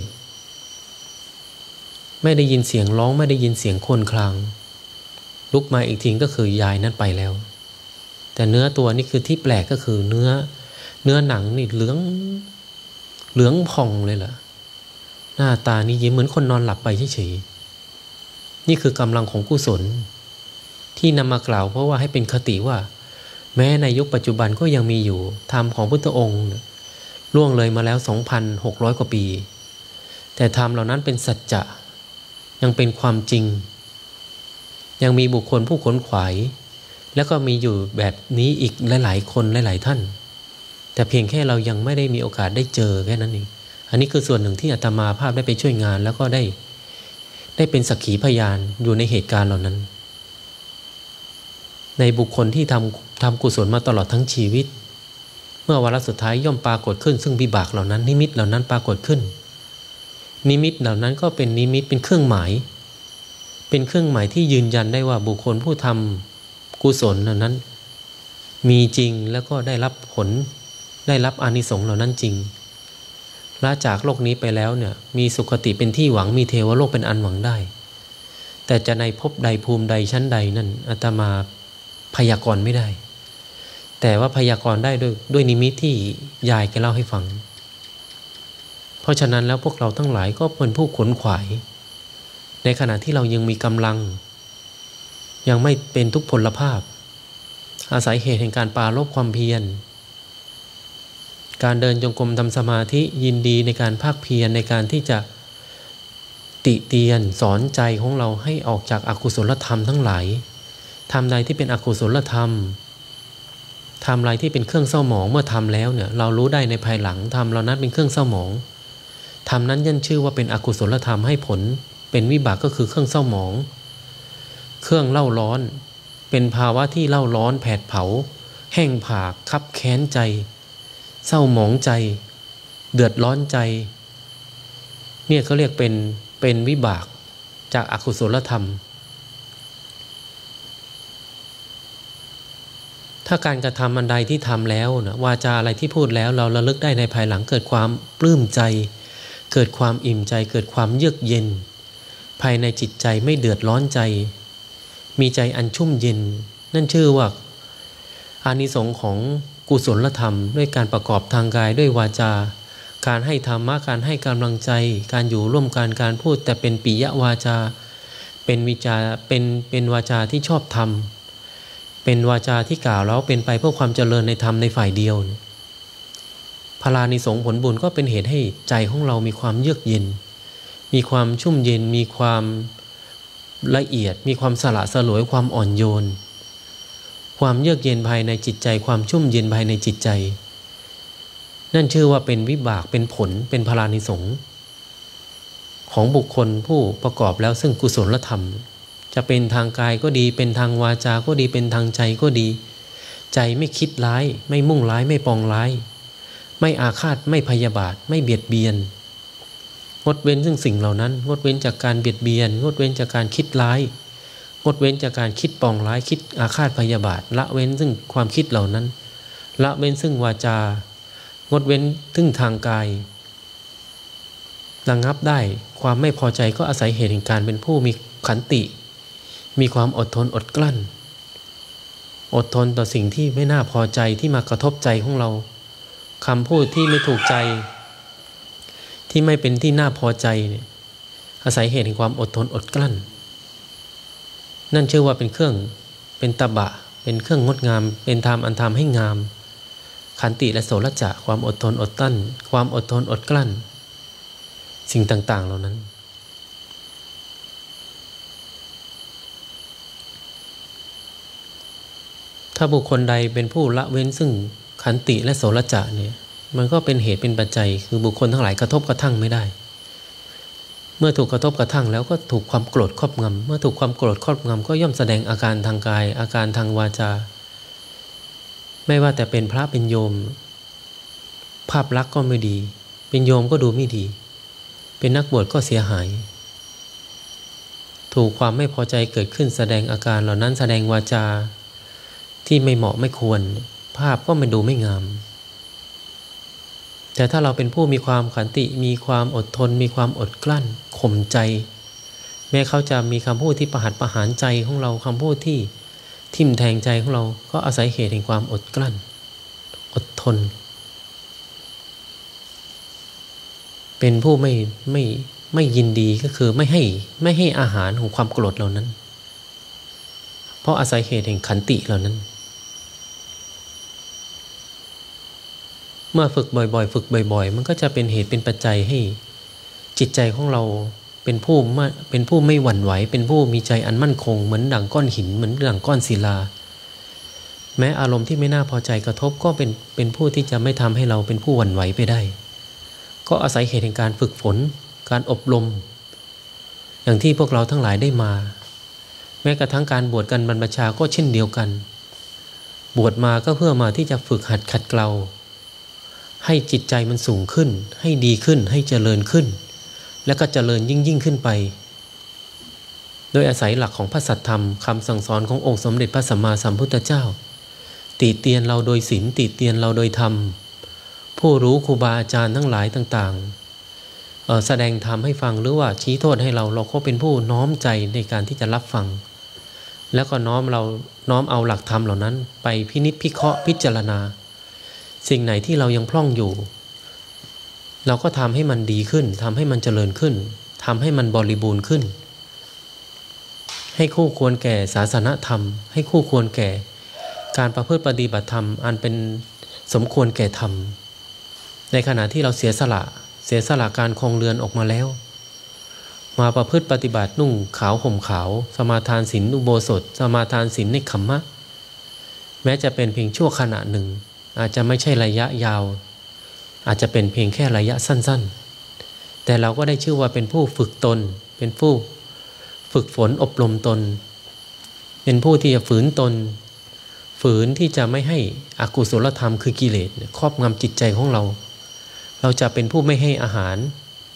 ไม่ได้ยินเสียงร้องไม่ได้ยินเสียงครวญครางลุกมาอีกทีก็คือยายนั้นไปแล้วแต่เนื้อตัวนี่คือที่แปลกก็คือเนื้อเนื้อหนังนี่เหลืองเหลืองผ่องเลยล่ะหน้าตานี่ยิ้มเหมือนคนนอนหลับไปเฉยๆนี่คือกำลังของกุศลที่นำมากล่าวเพราะว่าให้เป็นคติว่าแม้ในยุคปัจจุบันก็ยังมีอยู่ธรรมของพุทธองค์ล่วงเลยมาแล้ว สองพันหกร้อย กว่าปีแต่ธรรมเหล่านั้นเป็นสัจจะยังเป็นความจริงยังมีบุคคลผู้ขวนขวายแล้วก็มีอยู่แบบนี้อีกหลายๆคนหลายๆท่านแต่เพียงแค่เรายังไม่ได้มีโอกาสได้เจอแค่นั้นเองอันนี้คือส่วนหนึ่งที่อาตมาภาพได้ไปช่วยงานแล้วก็ได้ได้เป็นสักขีพยานอยู่ในเหตุการณ์เหล่านั้นในบุคคลที่ทำทำกุศลมาตลอดทั้งชีวิตเมื่อวาระสุดท้ายย่อมปรากฏขึ้นซึ่งวิบากเหล่านั้นนิมิตเหล่านั้นปรากฏขึ้นนิมิตเหล่านั้นก็เป็นนิมิตเป็นเครื่องหมายเป็นเครื่องหมายที่ยืนยันได้ว่าบุคคลผู้ทำกุศลเหล่านั้นมีจริงแล้วก็ได้รับผลได้รับอานิสงส์เหล่านั้นจริงละจากโลกนี้ไปแล้วเนี่ยมีสุคติเป็นที่หวังมีเทวโลกเป็นอันหวังได้แต่จะในภพใดภูมิใดชั้นใดนั่นอาตมาพยากรณ์ไม่ได้แต่ว่าพยากรณ์ได้ด้วยด้วยนิมิตที่ยายแกเล่าให้ฟังเพราะฉะนั้นแล้วพวกเราทั้งหลายก็เป็นผู้ขวนขวายในขณะที่เรายังมีกำลังยังไม่เป็นทุกพลภาพอาศัยเหตุแห่งการปราลบความเพียรการเดินจงกรมทำสมาธิยินดีในการภาคเพียรในการที่จะติเตียนสอนใจของเราให้ออกจากอกุศลธรรมทั้งหลายทำใดที่เป็นอกุศลธรรมทำอะไรที่เป็นเครื่องเศร้าหมองเมื่อทำแล้วเนี่ยเรารู้ได้ในภายหลังทำเหล่านั้นเป็นเครื่องเศร้าหมองทำนั้นย่นชื่อว่าเป็นอกุศลธรรมให้ผลเป็นวิบากก็คือเครื่องเศร้าหมองเครื่องเล่าร้อนเป็นภาวะที่เล่าร้อนแผดเผาแห้งผากคับแค้นใจเศร้าหมองใจเดือดร้อนใจเนี่ยเขาเรียกเป็นเป็นวิบากจากอกุศลธรรมถ้าการกระทำอันใดที่ทำแล้วนะวาจาอะไรที่พูดแล้วเราระลึกได้ในภายหลังเกิดความปลื้มใจเกิดความอิ่มใจเกิดความเยือกเย็นภายในจิตใจไม่เดือดร้อนใจมีใจอันชุ่มเย็นนั่นชื่อว่าอานิสงส์ของกุศลธรรมด้วยการประกอบทางกายด้วยวาจาการให้ธรรมะการให้กำลังใจการอยู่ร่วมกันการพูดแต่เป็นปิยวาจาเป็นวิจาเป็นเป็นวาจาที่ชอบธรรมเป็นวาจาที่กล่าวแล้วเป็นไปเพื่อความเจริญในธรรมในฝ่ายเดียวพลานิสงส์ผลบุญก็เป็นเหตุให้ใจของเรามีความเยือกเย็นมีความชุ่มเย็นมีความละเอียดมีความสละสลวยความอ่อนโยนความเยือกเย็นภายในจิตใจความชุ่มเย็นภายในจิตใจนั่นชื่อว่าเป็นวิบากเป็นผลเป็นพลานิสงส์ของบุคคลผู้ประกอบแล้วซึ่งกุศลธรรมจะเป็นทางกายก็ดีเป็นทางวาจาก็ดีเป็นทางใจก็ดีใจไม่คิดร้ายไม่มุ่งร้ายไม่ปองร้ายไม่อาฆาตไม่พยาบาทไม่เบียดเบียนงดเว้นซึ่งสิ่งเหล่านั้นงดเว้นจากการเบียดเบียนงดเว้นจากการคิดร้ายงดเว้นจากการคิดปองร้ายคิดอาฆาตพยาบาทละเว้นซึ่งความคิดเหล่านั้นละเว้นซึ่งวาจางดเว้นซึ่งทางกายระงับได้ความไม่พอใจก็อาศัยเหตุแห่งการเป็นผู้มีขันติมีความอดทนอดกลั้นอดทนต่อสิ่งที่ไม่น่าพอใจที่มากระทบใจของเราคำพูดที่ไม่ถูกใจที่ไม่เป็นที่น่าพอใจเนี่ยอาศัยเหตุแห่งความอดทนอดกลั้นนั่นชื่อว่าเป็นเครื่องเป็นตบะเป็นเครื่องงดงามเป็นธรรมอันทำให้งามขันติและโสรจะความอดทนอดกลั้นความอดทนอดกลั้นสิ่งต่างๆเหล่านั้นถ้าบุคคลใดเป็นผู้ละเว้นซึ่งขันติและโสรจะเนี่ยมันก็เป็นเหตุเป็นปัจจัยคือบุคคลทั้งหลายกระทบกระทั่งไม่ได้เมื่อถูกกระทบกระทั่งแล้วก็ถูกความโกรธครอบงำเมื่อถูกความโกรธครอบงำก็ย่อมแสดงอาการทางกายอาการทางวาจาไม่ว่าแต่เป็นพระเป็นโยมภาพลักษณ์ก็ไม่ดีเป็นโยมก็ดูไม่ดีเป็นนักบวชก็เสียหายถูกความไม่พอใจเกิดขึ้นแสดงอาการเหล่านั้นแสดงวาจาที่ไม่เหมาะไม่ควรภาพก็ไม่ดูไม่งามแต่ถ้าเราเป็นผู้มีความขันติมีความอดทนมีความอดกลั้นข่มใจแม้เขาจะมีคำพูดที่ประหัตประหารใจของเราคำพูดที่ทิ่มแทงใจของเราก็อาศัยเหตุแห่งความอดกลั้นอดทนเป็นผู้ไม่ไม่ไม่ยินดีก็คือไม่ให้ไม่ให้อาหารของความโกรธเหล่านั้นเพราะอาศัยเหตุแห่งขันติเหล่านั้นเมื่อฝึกบ่อยๆฝึกบ่อยๆมันก็จะเป็นเหตุเป็นปัจจัยให้จิตใจของเราเป็นผู้เป็นผู้ไม่หวั่นไหวเป็นผู้มีใจอันมั่นคงเหมือนดั่งก้อนหินเหมือนดั่งก้อนศิลาแม้อารมณ์ที่ไม่น่าพอใจกระทบก็เป็นเป็นผู้ที่จะไม่ทำให้เราเป็นผู้หวั่นไหวไปได้ก็อาศัยเหตุแห่งการฝึกฝนการอบรมอย่างที่พวกเราทั้งหลายได้มาแม้กระทั่งการบวชกันบรรพชาก็เช่นเดียวกันบวชมาก็เพื่อมาที่จะฝึกหัดขัดเกลาให้จิตใจมันสูงขึ้นให้ดีขึ้นให้เจริญขึ้นและก็เจริญยิ่งยิ่งขึ้นไปโดยอาศัยหลักของพระสัทธรรมคำสั่งสอนขององค์สมเด็จพระสัมมาสัมพุทธเจ้าติเตียนเราโดยศีลติเตียนเราโดยธรรมผู้รู้ครูบาอาจารย์ทั้งหลายต่างๆแสดงธรรมให้ฟังหรือว่าชี้โทษให้เราเราก็เป็นผู้น้อมใจในการที่จะรับฟังแล้วก็น้อมเราน้อมเอาหลักธรรมเหล่านั้นไปพินิจพิเคราะห์พิจารณาสิ่งไหนที่เรายังพร่องอยู่เราก็ทำให้มันดีขึ้นทำให้มันเจริญขึ้นทำให้มันบริบูรณ์ขึ้นให้คู่ควรแก่ศาสนธรรมให้คู่ควรแก่การประพฤติปฏิบัติธรรมอันเป็นสมควรแก่ธรรมในขณะที่เราเสียสละเสียสละการครองเรือนออกมาแล้วมาประพฤติปฏิบัตินุ่งขาวห่มขาวสมาทานศีลอุโบสถสมาทานศีลเนกขัมมะแม้จะเป็นเพียงชั่วขณะหนึ่งอาจจะไม่ใช่ระยะยาวอาจจะเป็นเพียงแค่ระยะสั้นๆแต่เราก็ได้ชื่อว่าเป็นผู้ฝึกตนเป็นผู้ฝึกฝนอบรมตนเป็นผู้ที่จะฝืนตนฝืนที่จะไม่ให้อกุศลธรรมคือกิเลสครอบงำจิตใจของเราเราจะเป็นผู้ไม่ให้อาหาร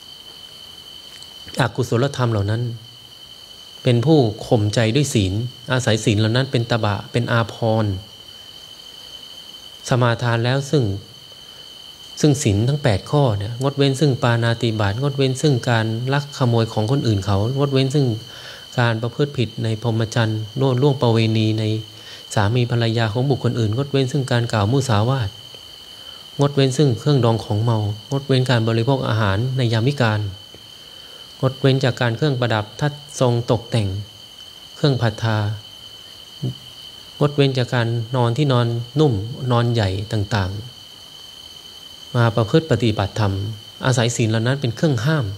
อกุศลธรรมเหล่านั้นเป็นผู้ข่มใจด้วยศีลอาศัยศีลเหล่านั้นเป็นตบะเป็นอาภรณ์สมาทานแล้วซึ่งซึ่งศีลทั้งแปดข้อเนี่ยงดเว้นซึ่งปาณาติบาตงดเว้นซึ่งการลักขโมยของคนอื่นเขางดเว้นซึ่งการประพฤติผิดในพรหมจรรย์โน่นล่วงประเวณีในสามีภรรยาของบุคคลอื่นงดเว้นซึ่งการกล่าวมุสาวาทงดเว้นซึ่งเครื่องดองของเมางดเว้นการบริโภคอาหารในยามวิกาลงดเว้นจากการเครื่องประดับทัดทรงตกแต่งเครื่องผัดทางดเว้นจากการนอนที่นอนนุ่มนอนใหญ่ต่างๆมาประพฤติปฏิบัติธรรมอาศัยศีลเหล่านั้นเป็นเครื่องห้าม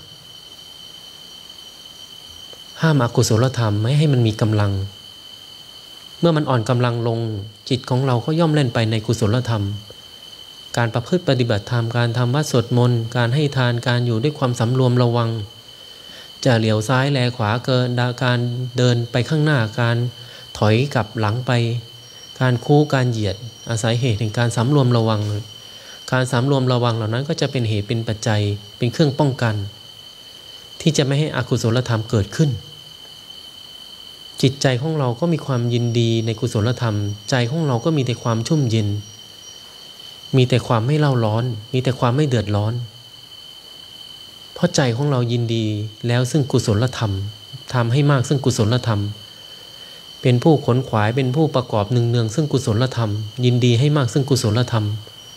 ห้ามอกุศลธรรมไม่ให้มันมีกำลังเมื่อมันอ่อนกำลังลงจิตของเราก็ย่อมเล่นไปในกุศลธรรมการประพฤติปฏิบัติธรรมการทำวัดสวดมนต์การให้ทานการอยู่ด้วยความสำรวมระวังจะเหลียวซ้ายแลขวาเกินการเดินไปข้างหน้าการถอยกลับหลังไปการคู่การเหยียดอาศัยเหตุแห่งการสำรวมระวังการสำรวมระวังเหล่านั้นก็จะเป็นเหตุเป็นปัจจัยเป็นเครื่องป้องกันที่จะไม่ให้อกุศลธรรมเกิดขึ้นจิตใจของเราก็มีความยินดีในกุศลธรรมใจของเราก็มีแต่ความชุ่มเย็นมีแต่ความไม่เล่าร้อนมีแต่ความไม่เดือดร้อนเพราะใจของเรายินดีแล้วซึ่งกุศลธรรมทำให้มากซึ่งกุศลธรรมเป็นผู้ขนขวายเป็นผู้ประกอบเนืองๆซึ่งกุศลธรรมยินดีให้มากซึ่งกุศลธรรม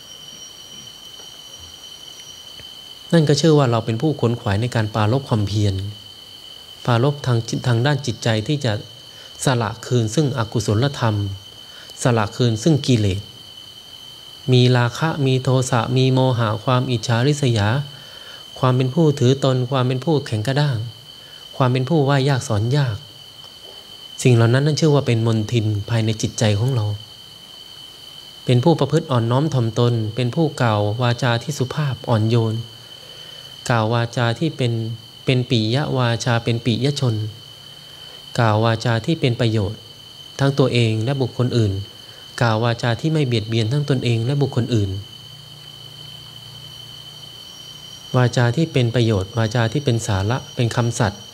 นั่นก็ชื่อว่าเราเป็นผู้ขนขวายในการปรารภความเพียรปรารภทางทางด้านจิตใจที่จะสละคืนซึ่งอกุศลธรรมสละคืนซึ่งกิเลสมีราคะมีโทสะมีโมหะความอิจฉาริษยาความเป็นผู้ถือตนความเป็นผู้แข็งกระด้างความเป็นผู้ว่ายากสอนยากสิ่งเหล่านั้นนั่นชื่อว่าเป็นมลทินภายในจิตใจของเราเป็นผู้ประพฤติอ่อนน้อมถ่อมตนเป็นผู้กล่าววาจาที่สุภาพอ่อนโยนกล่าววาจาที่เป็นเป็นปิยวาจาเป็นปิยชนกล่าววาจาที่เป็นประโยชน์ทั้งตัวเองและบุคคลอื่นกล่าววาจาที่ไม่เบียดเบียนทั้งตนเองและบุคคลอื่นวาจาที่เป็นประโยชน์วาจาที่เป็นสาระเป็นคำสัตย์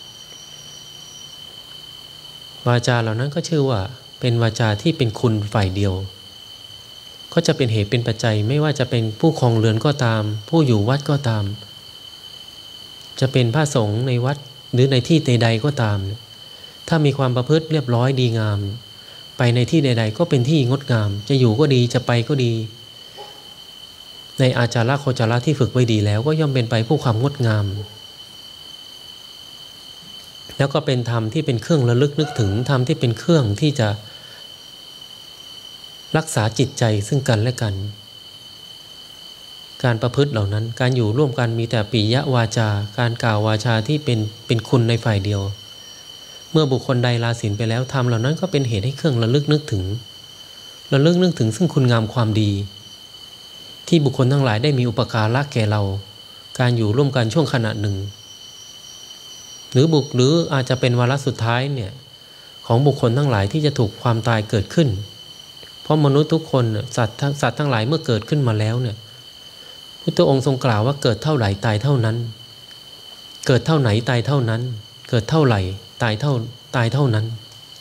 วาจาเหล่านั้นก็ชื่อว่าเป็นวาจาที่เป็นคุณฝ่ายเดียวก็จะเป็นเหตุเป็นปัจจัยไม่ว่าจะเป็นผู้ครองเรือนก็ตามผู้อยู่วัดก็ตามจะเป็นพระสงฆ์ในวัดหรือในที่ใดๆก็ตามถ้ามีความประพฤติเรียบร้อยดีงามไปในที่ใดๆก็เป็นที่งดงามจะอยู่ก็ดีจะไปก็ดีในอาจาระโคจาระที่ฝึกไว้ดีแล้วก็ย่อมเป็นไปผู้ความงดงามแล้วก็เป็นธรรมที่เป็นเครื่องระลึกนึกถึงธรรมที่เป็นเครื่องที่จะรักษาจิตใจซึ่งกันและกันการประพฤติเหล่านั้นการอยู่ร่วมกันมีแต่ปิยวาจาการกล่าววาจาที่เป็นเป็นคุณในฝ่ายเดียวเมื่อบุคคลใดลาศีลไปแล้วธรรมเหล่านั้นก็เป็นเหตุให้เครื่องระลึกนึกถึงระลึกนึกถึงซึ่งคุณงามความดีที่บุคคลทั้งหลายได้มีอุปการะแก่เราการอยู่ร่วมกันช่วงขณะหนึ่งหรือบุคหรืออาจจะเป็นวาระสุดท้ายเนี่ยของบุคคลทั้งหลายที่จะถูกความตายเกิดขึ้นเพราะมนุษย์ทุกคนสัตว์สัตว์ทั้งหลายเมื่อเกิดขึ้นมาแล้วเนี่ยพุทธองค์ทรงกล่าวว่าเกิดเท่าไหร่ตายเท่านั้นเกิดเท่าไหนตายเท่านั้นเกิดเท่าไหร่ตายเท่าตายเท่านั้น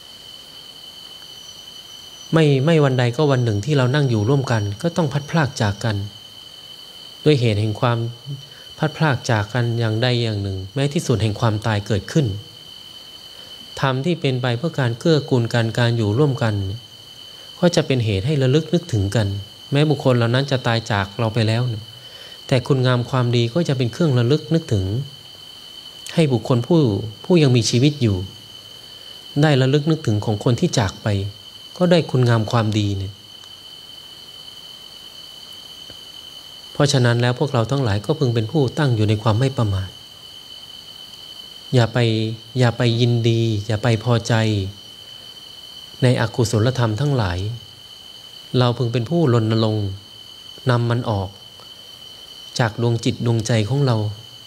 ไม่ไม่วันใดก็วันหนึ่งที่เรานั่งอยู่ร่วมกันก็ต้องพัดพรากจากกันด้วยเหตุแห่งความพัดพรากจากกันอย่างใดอย่างหนึ่งแม้ที่สุดแห่งความตายเกิดขึ้นธรรมที่เป็นไปเพื่อการเกื้อกูลกันการอยู่ร่วมกันก็จะเป็นเหตุให้ระลึกนึกถึงกันแม้บุคคลเหล่านั้นจะตายจากเราไปแล้วแต่คุณงามความดีก็จะเป็นเครื่องระลึกนึกถึงให้บุคคลผู้ผู้ยังมีชีวิตอยู่ได้ระลึกนึกถึงของคนที่จากไปก็ได้คุณงามความดีเนี่ยเพราะฉะนั้นแล้วพวกเราทั้งหลายก็พึงเป็นผู้ตั้งอยู่ในความไม่ประมาทอย่าไปอย่าไปยินดีอย่าไปพอใจในอกุศลธรรมทั้งหลายเราพึงเป็นผู้รณรงค์นำมันออกจากดวงจิตดวงใจของเรา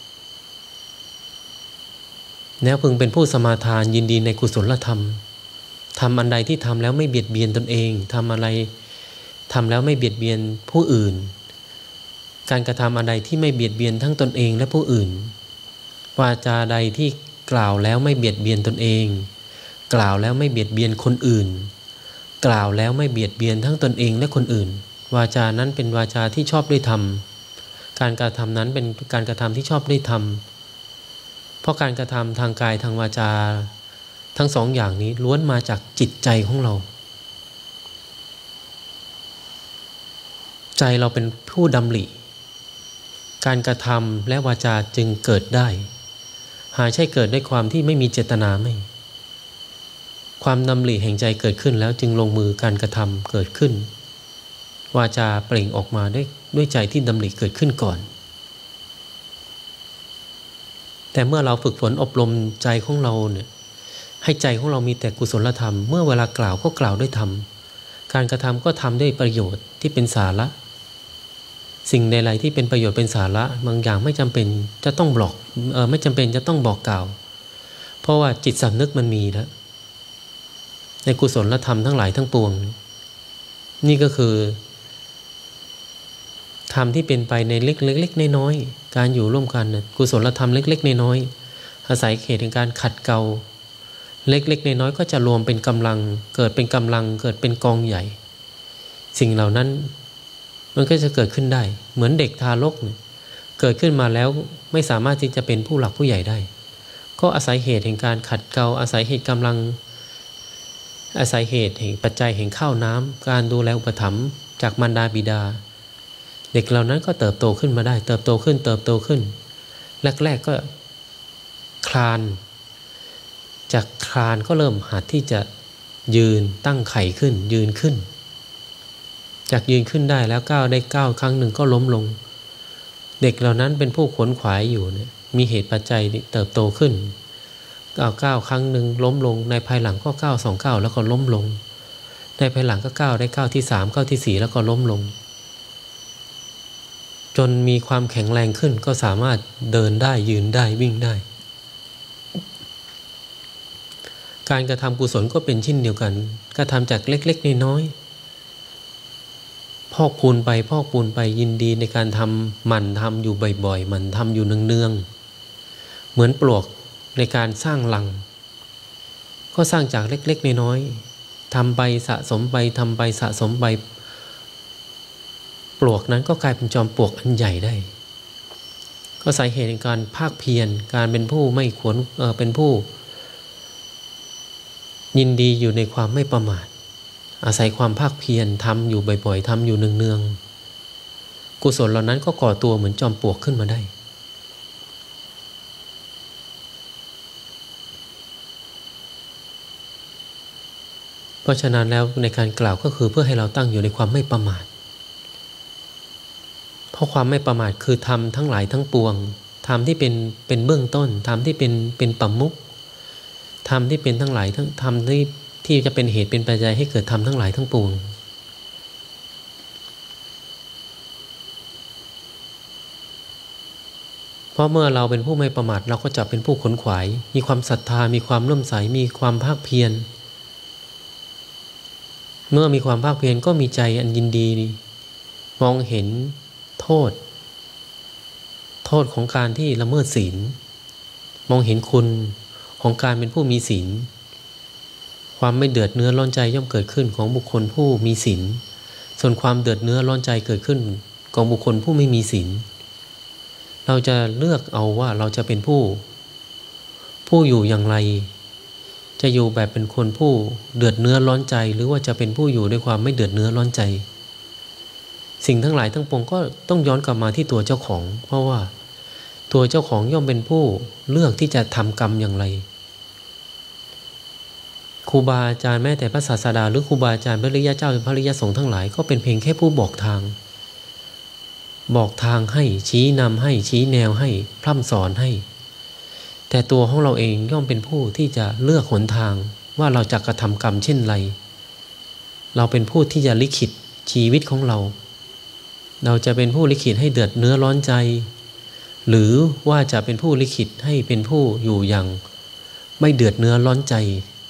แล้วพึงเป็นผู้สมาทานยินดีในกุศลธรรมทำอันใดที่ทำแล้วไม่เบียดเบียนตนเองทำอะไรทำแล้วไม่เบียดเบียนผู้อื่นการกระทำอันใดที่ไม่เบียดเบียนทั้งตนเองและผู้อื่นวาจาใดที่กล่าวแล้วไม่เบียดเบียนตนเองกล่าวแล้วไม่เบียดเบียนคนอื่นกล่าวแล้วไม่เบียดเบียนทั้งตนเองและคนอื่นวาจานั้นเป็นวาจาที่ชอบด้วยธรรมการกระทำนั้นเป็นการกระทำที่ชอบด้วยธรรมเพราะการกระทำทางกายทางวาจาทั้งสองอย่างนี้ล้วนมาจากจิตใจของเราใจเราเป็นผู้ดำริการกระทำและวาจาจึงเกิดได้หาใช่เกิดด้วยความที่ไม่มีเจตนาไม่ความดำริแห่งใจเกิดขึ้นแล้วจึงลงมือการกระทำเกิดขึ้นวาจาเปล่งออกมาด้วยด้วยใจที่ดำริเกิดขึ้นก่อนแต่เมื่อเราฝึกฝนอบรมใจของเราเนี่ยให้ใจของเรามีแต่กุศลธรรมเมื่อเวลากล่าวก็กล่าวด้วยธรรมการกระทำก็ทำด้วยประโยชน์ที่เป็นสาระสิ่งใดๆที่เป็นประโยชน์เป็นสาระบางอย่างไม่จำเป็นจะต้องบอกเออไม่จำเป็นจะต้องบอกกล่าวเพราะว่าจิตสำนึกมันมีแล้วในกุศลธรรมทั้งหลายทั้งปวงนี่ก็คือธรรมที่เป็นไปในเล็กๆน้อยๆการอยู่ร่วมกันนะกุศลธรรมเล็กๆน้อยๆอาศัยเขตแห่งการขัดเกลาเล็กๆน้อยๆก็จะรวมเป็นกำลังเกิดเป็นกำลังเกิดเป็นกองใหญ่สิ่งเหล่านั้นมันก็จะเกิดขึ้นได้เหมือนเด็กทารกเนี่ยเกิดขึ้นมาแล้วไม่สามารถที่จะเป็นผู้หลักผู้ใหญ่ได้ก็อาศัยเหตุแห่งการขัดเกลาอาศัยเหตุกำลังอาศัยเหตุแห่งปัจจัยแห่งข้าวน้ำการดูแลอุปถัมภ์จากมารดาบิดาเด็กเหล่านั้นก็เติบโตขึ้นมาได้เติบโตขึ้นเติบโตขึ้นแรกๆก็คลานจากคลานก็เริ่มหัดที่จะยืนตั้งไข่ขึ้นยืนขึ้นจากยืนขึ้นได้แล้วก้าวได้ก้าวครั้งหนึ่งก็ล้มลงเด็กเหล่านั้นเป็นผู้ขวนขวายอยู่เนี่ยมีเหตุปัจจัยเติบโตขึ้นก้าวก้าวครั้งหนึ่งล้มลงในภายหลังก็ก้าวสองก้าวแล้วก็ล้มลงในภายหลังก็ก้าวได้ก้าวที่สามก้าวที่สี่แล้วก็ล้มลงจนมีความแข็งแรงขึ้นก็สามารถเดินได้ยืนได้วิ่งได้การกระทำกุศลก็เป็นเช่นเดียวกันกระทำจากเล็กๆน้อยๆพอกพูนไปพอกพูนไปยินดีในการทำหมั่นทำอยู่บ่อยๆหมั่นทำอยู่เนืองๆเหมือนปลวกในการสร้างรังก็สร้างจากเล็กๆน้อยๆทำไปสะสมไปทำไปสะสมไปปลวกนั้นก็กลายเป็นจอมปลวกอันใหญ่ได้ก็สาเหตุในการภาคเพียรการเป็นผู้ไม่ควรเอ่อเป็นผู้ยินดีอยู่ในความไม่ประมาทอาศัยความภาคเพียรทำอยู่บ่อยๆทำอยู่เนืองๆกุศลเหล่านั้นก็ก่อตัวเหมือนจอมปลวกขึ้นมาได้เพราะฉะนั้นแล้วในการกล่าวก็คือเพื่อให้เราตั้งอยู่ในความไม่ประมาทเพราะความไม่ประมาทคือธรรมทั้งหลายทั้งปวงธรรมที่เป็นเป็นเบื้องต้นธรรมที่เป็นเป็นปัมมุขธรรมที่เป็นทั้งหลายทั้งธรรมที่ที่จะเป็นเหตุเป็นปัจจัยให้เกิดธรรมทั้งหลายทั้งปวงเพราะเมื่อเราเป็นผู้ไม่ประมาทเราก็จะเป็นผู้ขนขวายมีความศรัทธามีความเลื่อมใสมีความภาคเพียรเมื่อมีความภาคเพียรก็มีใจอันยินดีมองเห็นโทษโทษของการที่ละเมิดศีลมองเห็นคุณของการเป็นผู้มีศีลความไม่เดือดเนื้อร้อนใจย่อมเกิดขึ้นของบุคคลผู้มีศีลส่วนความเดือดเนื้อร้อนใจเกิดขึ้นของบุคคลผู้ไม่มีศีลเราจะเลือกเอาว่าเราจะเป็นผู้ผู้อยู่อย่างไรจะอยู่แบบเป็นคนผู้เดือดเนื้อร้อนใจหรือว่าจะเป็นผู้อยู่ด้วยความไม่เดือดเนื้อร้อนใจสิ่งทั้งหลายทั้งปวงก็ต้องย้อนกลับมาที่ตัวเจ้าของเพราะว่าตัวเจ้าของย่อมเป็นผู้เลือกที่จะทำกรรมอย่างไรครูบาอาจารย์แม้แต่พระศาสดาหรือครูบาอาจารย์พระอริยเจ้าพระอริยสงฆ์ทั้งหลายก็เป็นเพียงแค่ผู้บอกทางบอกทางให้ชี้นำให้ชี้แนวให้พร่ำสอนให้แต่ตัวของเราเองย่อมเป็นผู้ที่จะเลือกหนทางว่าเราจะกระทำกรรมเช่นไรเราเป็นผู้ที่จะลิขิตชีวิตของเราเราจะเป็นผู้ลิขิตให้เดือดเนื้อร้อนใจหรือว่าจะเป็นผู้ลิขิตให้เป็นผู้อยู่อย่างไม่เดือดเนื้อร้อนใจ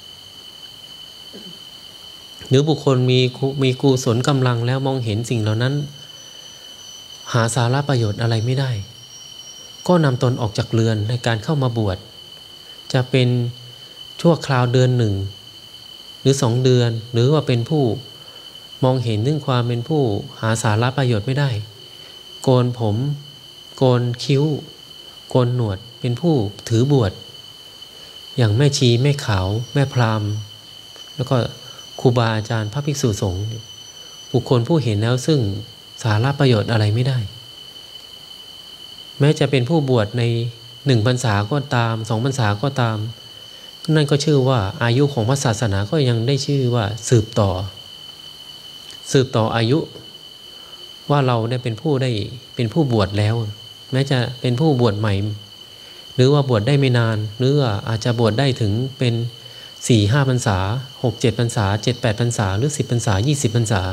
หรือบุคคลมีมีกุศลกำลังแล้วมองเห็นสิ่งเหล่านั้นหาสาระประโยชน์อะไรไม่ได้ก็นำตนออกจากเรือนในการเข้ามาบวชจะเป็นชั่วคราวเดือนหนึ่งหรือสองเดือนหรือว่าเป็นผู้มองเห็นถึงความเป็นผู้หาสาระประโยชน์ไม่ได้โกนผมโกนคิ้วโกนหนวดเป็นผู้ถือบวชอย่างแม่ชีแม่ขาวแม่พราหมณ์แล้วก็ครูบาอาจารย์พระภิกษุสงฆ์บุคคลผู้เห็นแล้วซึ่งสาระประโยชน์อะไรไม่ได้แม้จะเป็นผู้บวชในหนึ่งพรรษาก็ตามสองพรรษาก็ตามนั่นก็ชื่อว่าอายุของพระศาสนาก็ยังได้ชื่อว่าสืบต่อสืบต่ออายุว่าเราได้เป็นผู้ได้เป็นผู้บวชแล้วแม้จะเป็นผู้บวชใหม่หรือว่าบวชได้ไม่นานหรือว่าอาจจะบวชได้ถึงเป็นสี่ห้าพรรษาหกเจ็ดพรรษาเจ็ดแปดพรรษาหรือสิบพรรษายี่สิบพรรษา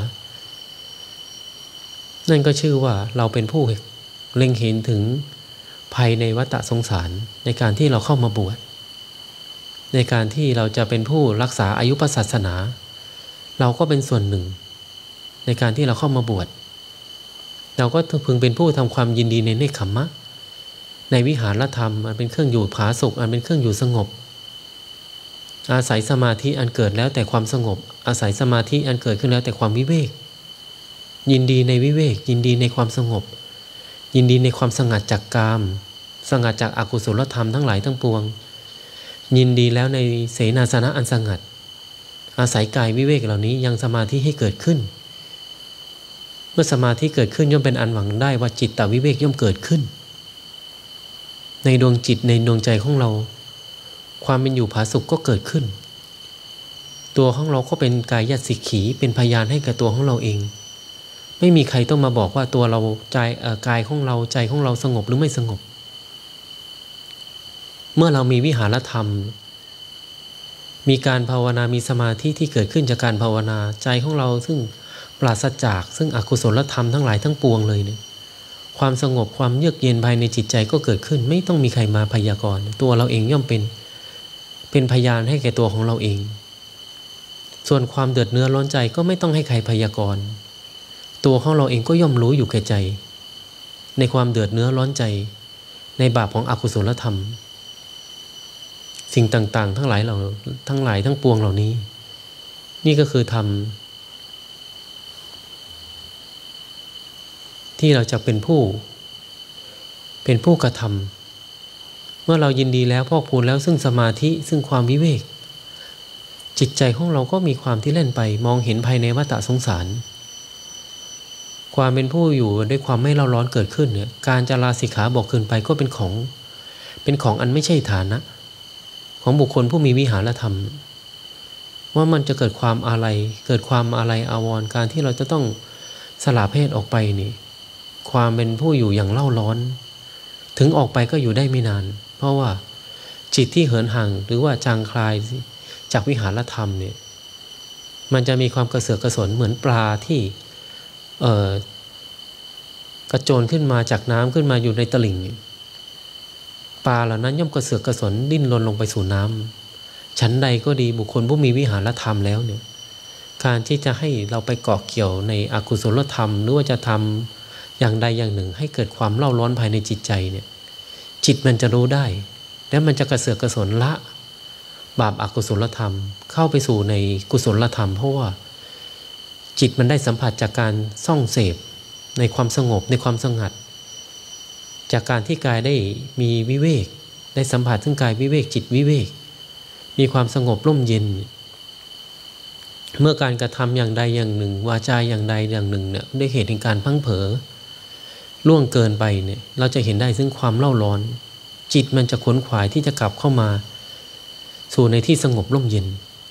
นั่นก็ชื่อว่าเราเป็นผู้เล็งเห็นถึงภัยในวัฏสงสารในการที่เราเข้ามาบวชในการที่เราจะเป็นผู้รักษาอายุพระศาสนาเราก็เป็นส่วนหนึ่งในการที่เราเข้ามาบวชเราก็พึงเป็นผู้ทำความยินดีในเนกขัมมะในวิหารธรรมอันเป็นเครื่องอยู่ผาสุกอันเป็นเครื่องอยู่สงบอาศัยสมาธิอันเกิดแล้วแต่ความสงบอาศัยสมาธิอันเกิดขึ้นแล้วแต่ความวิเวกยินดีในวิเวกยินดีในความสงบยินดีในความสงัดจากกามสงัดจากอกุศลธรรมทั้งหลายทั้งปวงยินดีแล้วในเสนาสนะอันสงัดอาศัยกายวิเวกเหล่านี้ยังสมาธิให้เกิดขึ้นเมื่อสมาธิเกิดขึ้นย่อมเป็นอันหวังได้ว่าจิตตวิเวกย่อมเกิดขึ้นในดวงจิตในดวงใจของเราความเป็นอยู่ผาสุกก็เกิดขึ้นตัวของเราก็เป็นกายสิกขีเป็นพยานให้กับตัวของเราเองไม่มีใครต้องมาบอกว่าตัวเราใจกายของเราใจของเราสงบหรือไม่สงบเมื่อเรามีวิหารธรรมมีการภาวนามีสมาธิที่เกิดขึ้นจากการภาวนาใจของเราซึ่งปราศจากซึ่งอกุศลธรรมทั้งหลายทั้งปวงเลยเนี่ยความสงบความเยือกเย็นภายในจิตใจก็เกิดขึ้นไม่ต้องมีใครมาพยากรณ์ตัวเราเองย่อมเป็นเป็นพยานให้แก่ตัวของเราเองส่วนความเดือดเนื้อร้อนใจก็ไม่ต้องให้ใครพยากรณ์ตัวของเราเองก็ย่อมรู้อยู่แก่ใจในความเดือดเนื้อร้อนใจในบาปของอกุศลธรรมสิ่งต่างๆทั้งหลายเหล่าทั้งหลายทั้งปวงเหล่านี้นี่ก็คือธรรมที่เราจะเป็นผู้เป็นผู้กระทำเมื่อเรายินดีแล้วพอกพูนแล้วซึ่งสมาธิซึ่งความวิเวกจิตใจของเราก็มีความที่เล่นไปมองเห็นภายในวัฏสงสารความเป็นผู้อยู่ด้วยความไม่เล่าร้อนเกิดขึ้นเนี่ยการจะลาสิกขาบอกคืนไปก็เป็นของเป็นของอันไม่ใช่ฐานะของบุคคลผู้มีวิหารธรรมว่ามันจะเกิดความอาลัยเกิดความอาลัยอาวรณ์การที่เราจะต้องสละเพศออกไปนี่ความเป็นผู้อยู่อย่างเล่าร้อนถึงออกไปก็อยู่ได้ไม่นานเพราะว่าจิตที่เหินห่างหรือว่าจางคลายจากวิหารธรรมเนี่ยมันจะมีความกระเสือกกระสนเหมือนปลาที่เอ่อกระโจนขึ้นมาจากน้ำขึ้นมาอยู่ในตลิ่งปลาเหล่านั้นย่อมกระเสือกกระสนดิ้นรนลงไปสู่น้ำชั้นใดก็ดีบุคคลผู้มีวิหารธรรมแล้วเนี่ยการที่จะให้เราไปเกาะเกี่ยวในอกุศลธรรมหรือว่าจะทำอย่างใดอย่างหนึ่งให้เกิดความเล่าร้อนภายในจิตใจเนี่ยจิตมันจะรู้ได้แล้วมันจะกระเสือกกระสนละบาปอกุศลธรรมเข้าไปสู่ในกุศลธรรมเพราะว่าจิตมันได้สัมผัสจากการส่องเสพในความสงบในความสงัดจากการที่กายได้มีวิเวกได้สัมผัสถึงกายวิเวกจิตวิเวกมีความสงบร่มเย็นเมื่อการกระทำอย่างใดอย่างหนึ่งวาจาอย่างใดอย่างหนึ่งเนี่ยด้วยเหตุแห่งการพังเผลอล่วงเกินไปเนี่ยเราจะเห็นได้ซึ่งความเล่าร้อนจิตมันจะขวนขวายที่จะกลับเข้ามาสู่ในที่สงบร่มเย็น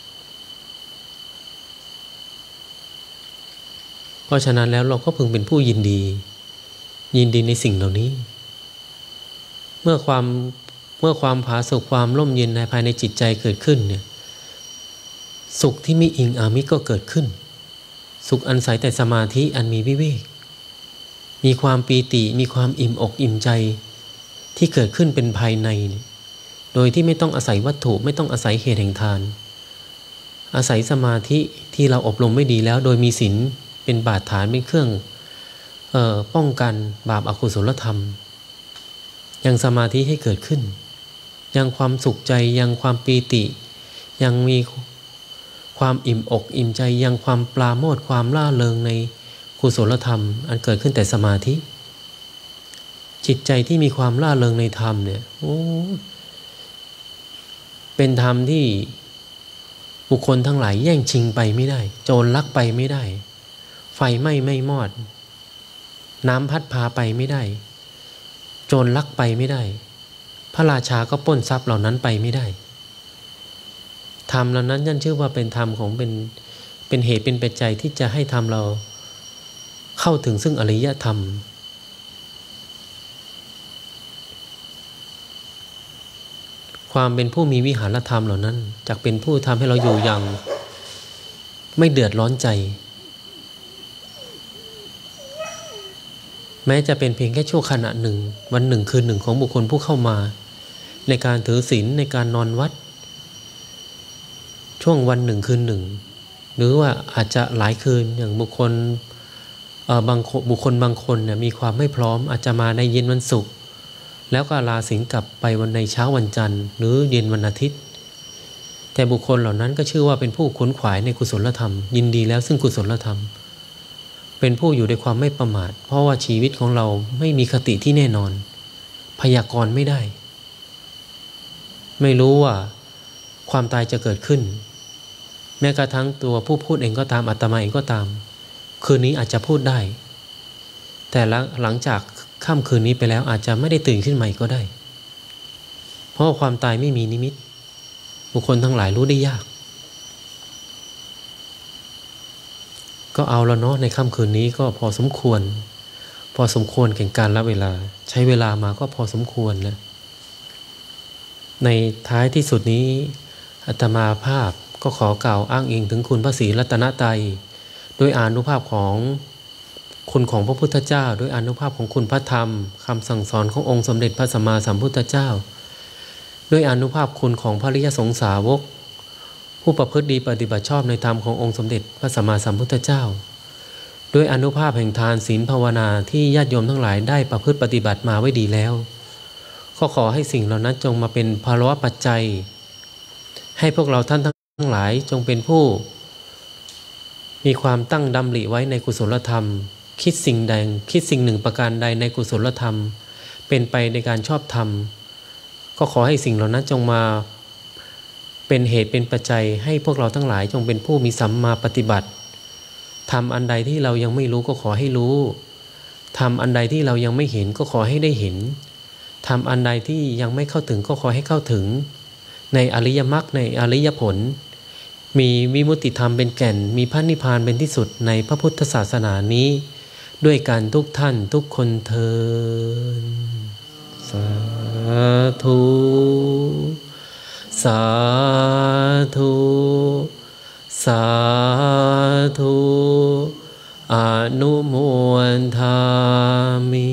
เพราะฉะนั้นแล้วเราก็พึงเป็นผู้ยินดียินดีในสิ่งเหล่านี้เมื่อความเมื่อความผาสุกความร่มเย็นในภายในจิตใจเกิดขึ้นเนี่ยสุขที่มีอิงอามิก็เกิดขึ้นสุขอันใสแต่สมาธิอันมีวิเวกมีความปีติมีความอิ่มอกอิ่มใจที่เกิดขึ้นเป็นภายในโดยที่ไม่ต้องอาศัยวัตถุไม่ต้องอาศัยเหตุแห่งทานอาศัยสมาธิที่เราอบรมไม่ดีแล้วโดยมีศีลเป็นบาดฐานเป็นเครื่องเอ่อป้องกันบาปอกุศลธรรมยังสมาธิให้เกิดขึ้นยังความสุขใจยังความปีติยังมีความอิ่มอกอิ่มใจยังความปราโมทย์ความล่าเริงในกุศลธรรมอันเกิดขึ้นแต่สมาธิจิตใจที่มีความล่าเริงในธรรมเนี่ยโอ้เป็นธรรมที่บุคคลทั้งหลายแย่งชิงไปไม่ได้โจรลักไปไม่ได้ไฟไหม้ไม่มอดน้ำพัดพาไปไม่ได้โจรลักไปไม่ได้พระราชาก็ปล้นทรัพย์เหล่านั้นไปไม่ได้ธรรมเหล่านั้นย่อมชื่อว่าเป็นธรรมของเป็นเป็นเหตุเป็นปัจจัยที่จะให้ธรรมเราเข้าถึงซึ่งอริยธรรมความเป็นผู้มีวิหารธรรมเหล่านั้นจักเป็นผู้ทำให้เราอยู่อย่างไม่เดือดร้อนใจแม้จะเป็นเพียงแค่ชั่วขณะหนึ่งวันหนึ่งคืนหนึ่งของบุคคลผู้เข้ามาในการถือศีลในการนอนวัดช่วงวันหนึ่งคืนหนึ่งหรือว่าอาจจะหลายคืนอย่างบุคคลบางบุคคลบางคนเนี่ยมีความไม่พร้อมอาจจะมาในเย็นวันศุกร์แล้วก็ลาศีลกลับไปวันในเช้าวันจันทร์หรือเย็นวันอาทิตย์แต่บุคคลเหล่านั้นก็ชื่อว่าเป็นผู้ขวนขวายในกุศลธรรมยินดีแล้วซึ่งกุศลธรรมเป็นผู้อยู่ในความไม่ประมาทเพราะว่าชีวิตของเราไม่มีคติที่แน่นอนพยากรณ์ไม่ได้ไม่รู้ว่าความตายจะเกิดขึ้นแม้กระทั่งตัวผู้พูดเองก็ตามอาตมาเองก็ตามคืนนี้อาจจะพูดได้แต่หลังจากค่ำคืนนี้ไปแล้วอาจจะไม่ได้ตื่นขึ้นใหม่ก็ได้เพราะความตายไม่มีนิมิตบุคคลทั้งหลายรู้ได้ยากก็เอาแล้วเนาะในค่ำคืนนี้ก็พอสมควรพอสมควรแก่การละเวลาใช้เวลามาก็พอสมควรแล้วในท้ายที่สุดนี้อาตมาภาพก็ขอกล่าวอ้างอิงถึงคุณพระศรีรัตนตรัยโดยอานุภาพของคุณของพระพุทธเจ้าโดยอานุภาพของคุณพระธรรมคำสั่งสอนขององค์สมเด็จพระสัมมาสัมพุทธเจ้าด้วยอานุภาพคุณของพระอริยสงสาวกผู้ประพฤติดีปฏิบัติชอบในธรรมขององค์สมเด็จพระสัมมาสัมพุทธเจ้าด้วยอานุภาพแห่งทานศีลภาวนาที่ญาติโยมทั้งหลายได้ประพฤติปฏิบัติมาไว้ดีแล้วก็ขอให้สิ่งเหล่านั้นจงมาเป็นภาวะปัจจัยให้พวกเราท่านทั้งหลายจงเป็นผู้มีความตั้งดำริไว้ในกุศลธรรมคิดสิ่งใดคิดสิ่งหนึ่งประการใดในกุศลธรรมเป็นไปในการชอบธรรมก็ขอให้สิ่งเหล่านั้นจงมาเป็นเหตุเป็นปัจจัยให้พวกเราทั้งหลายจงเป็นผู้มีสัมมาปฏิบัติทำอันใดที่เรายังไม่รู้ก็ขอให้รู้ทำอันใดที่เรายังไม่เห็นก็ขอให้ได้เห็นทำอันใดที่ยังไม่เข้าถึงก็ขอให้เข้าถึงในอริยมรรคในอริยผลมีวิมุตติธรรมเป็นแก่นมีพระนิพพานเป็นที่สุดในพระพุทธศาสนานี้ด้วยกันทุกท่านทุกคนเทอญสาธุสาธุสาธุอนุโมทามิ